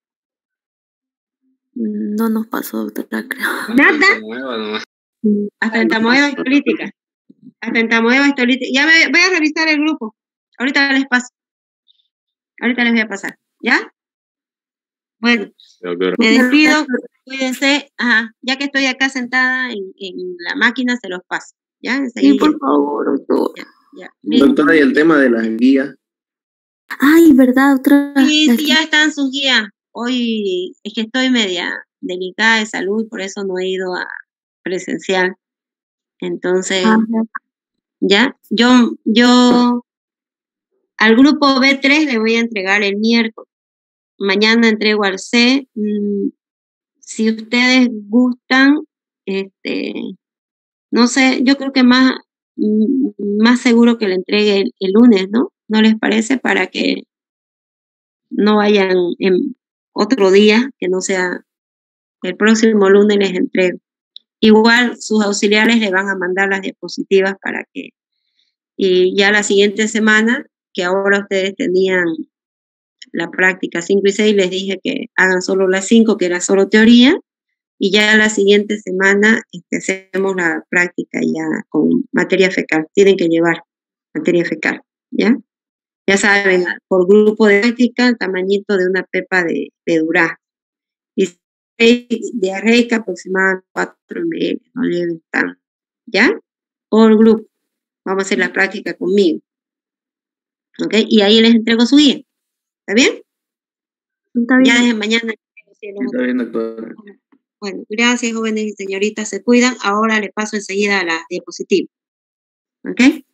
No nos pasó, doctora, creo. ¿Nada? Hasta en Tamoeva y política. Hasta en Tamoeva y política. Ya me, voy a revisar el grupo. Ahorita les paso. Ahorita les voy a pasar. ¿Ya? Bueno, me despido. Cuídense. Ajá. Ya que estoy acá sentada en, en la máquina, se los paso. ¿Ya? Sí, Enseguida. por favor, doctora. Ya, ya. Bien. Doctora, y el tema de las guías. Ay, ¿verdad, doctora? Sí, Las sí, guías. ya están sus guías. Hoy es que estoy media delicada de salud, por eso no he ido a presencial. Entonces, Ah, ya, yo, yo al grupo B tres le voy a entregar el miércoles. Mañana entrego al C. Mm, si ustedes gustan, este, no sé, yo creo que más, mm, más seguro que le entregue el, el lunes, ¿no? ¿No les parece? Para que no vayan en otro día, que no sea el próximo lunes les entrego. Igual sus auxiliares le van a mandar las diapositivas para que, y ya la siguiente semana, que ahora ustedes tenían la práctica cinco y seis, les dije que hagan solo las cinco, que era solo teoría, y ya la siguiente semana este, hacemos la práctica ya con materia fecal. Tienen que llevar materia fecal, ¿ya? Ya saben, por grupo de práctica, el tamañito de una pepa de, de durazno. Y diarreica aproximadamente cuatro mililitros, no lleven tanto, ¿ya? Por grupo. Vamos a hacer la práctica conmigo. ¿Ok? Y ahí les entrego su guía. ¿Está bien? está bien. Ya desde mañana. Está bien, doctora. Bueno, gracias, jóvenes y señoritas. Se cuidan. Ahora le paso enseguida a la diapositiva. ¿Ok?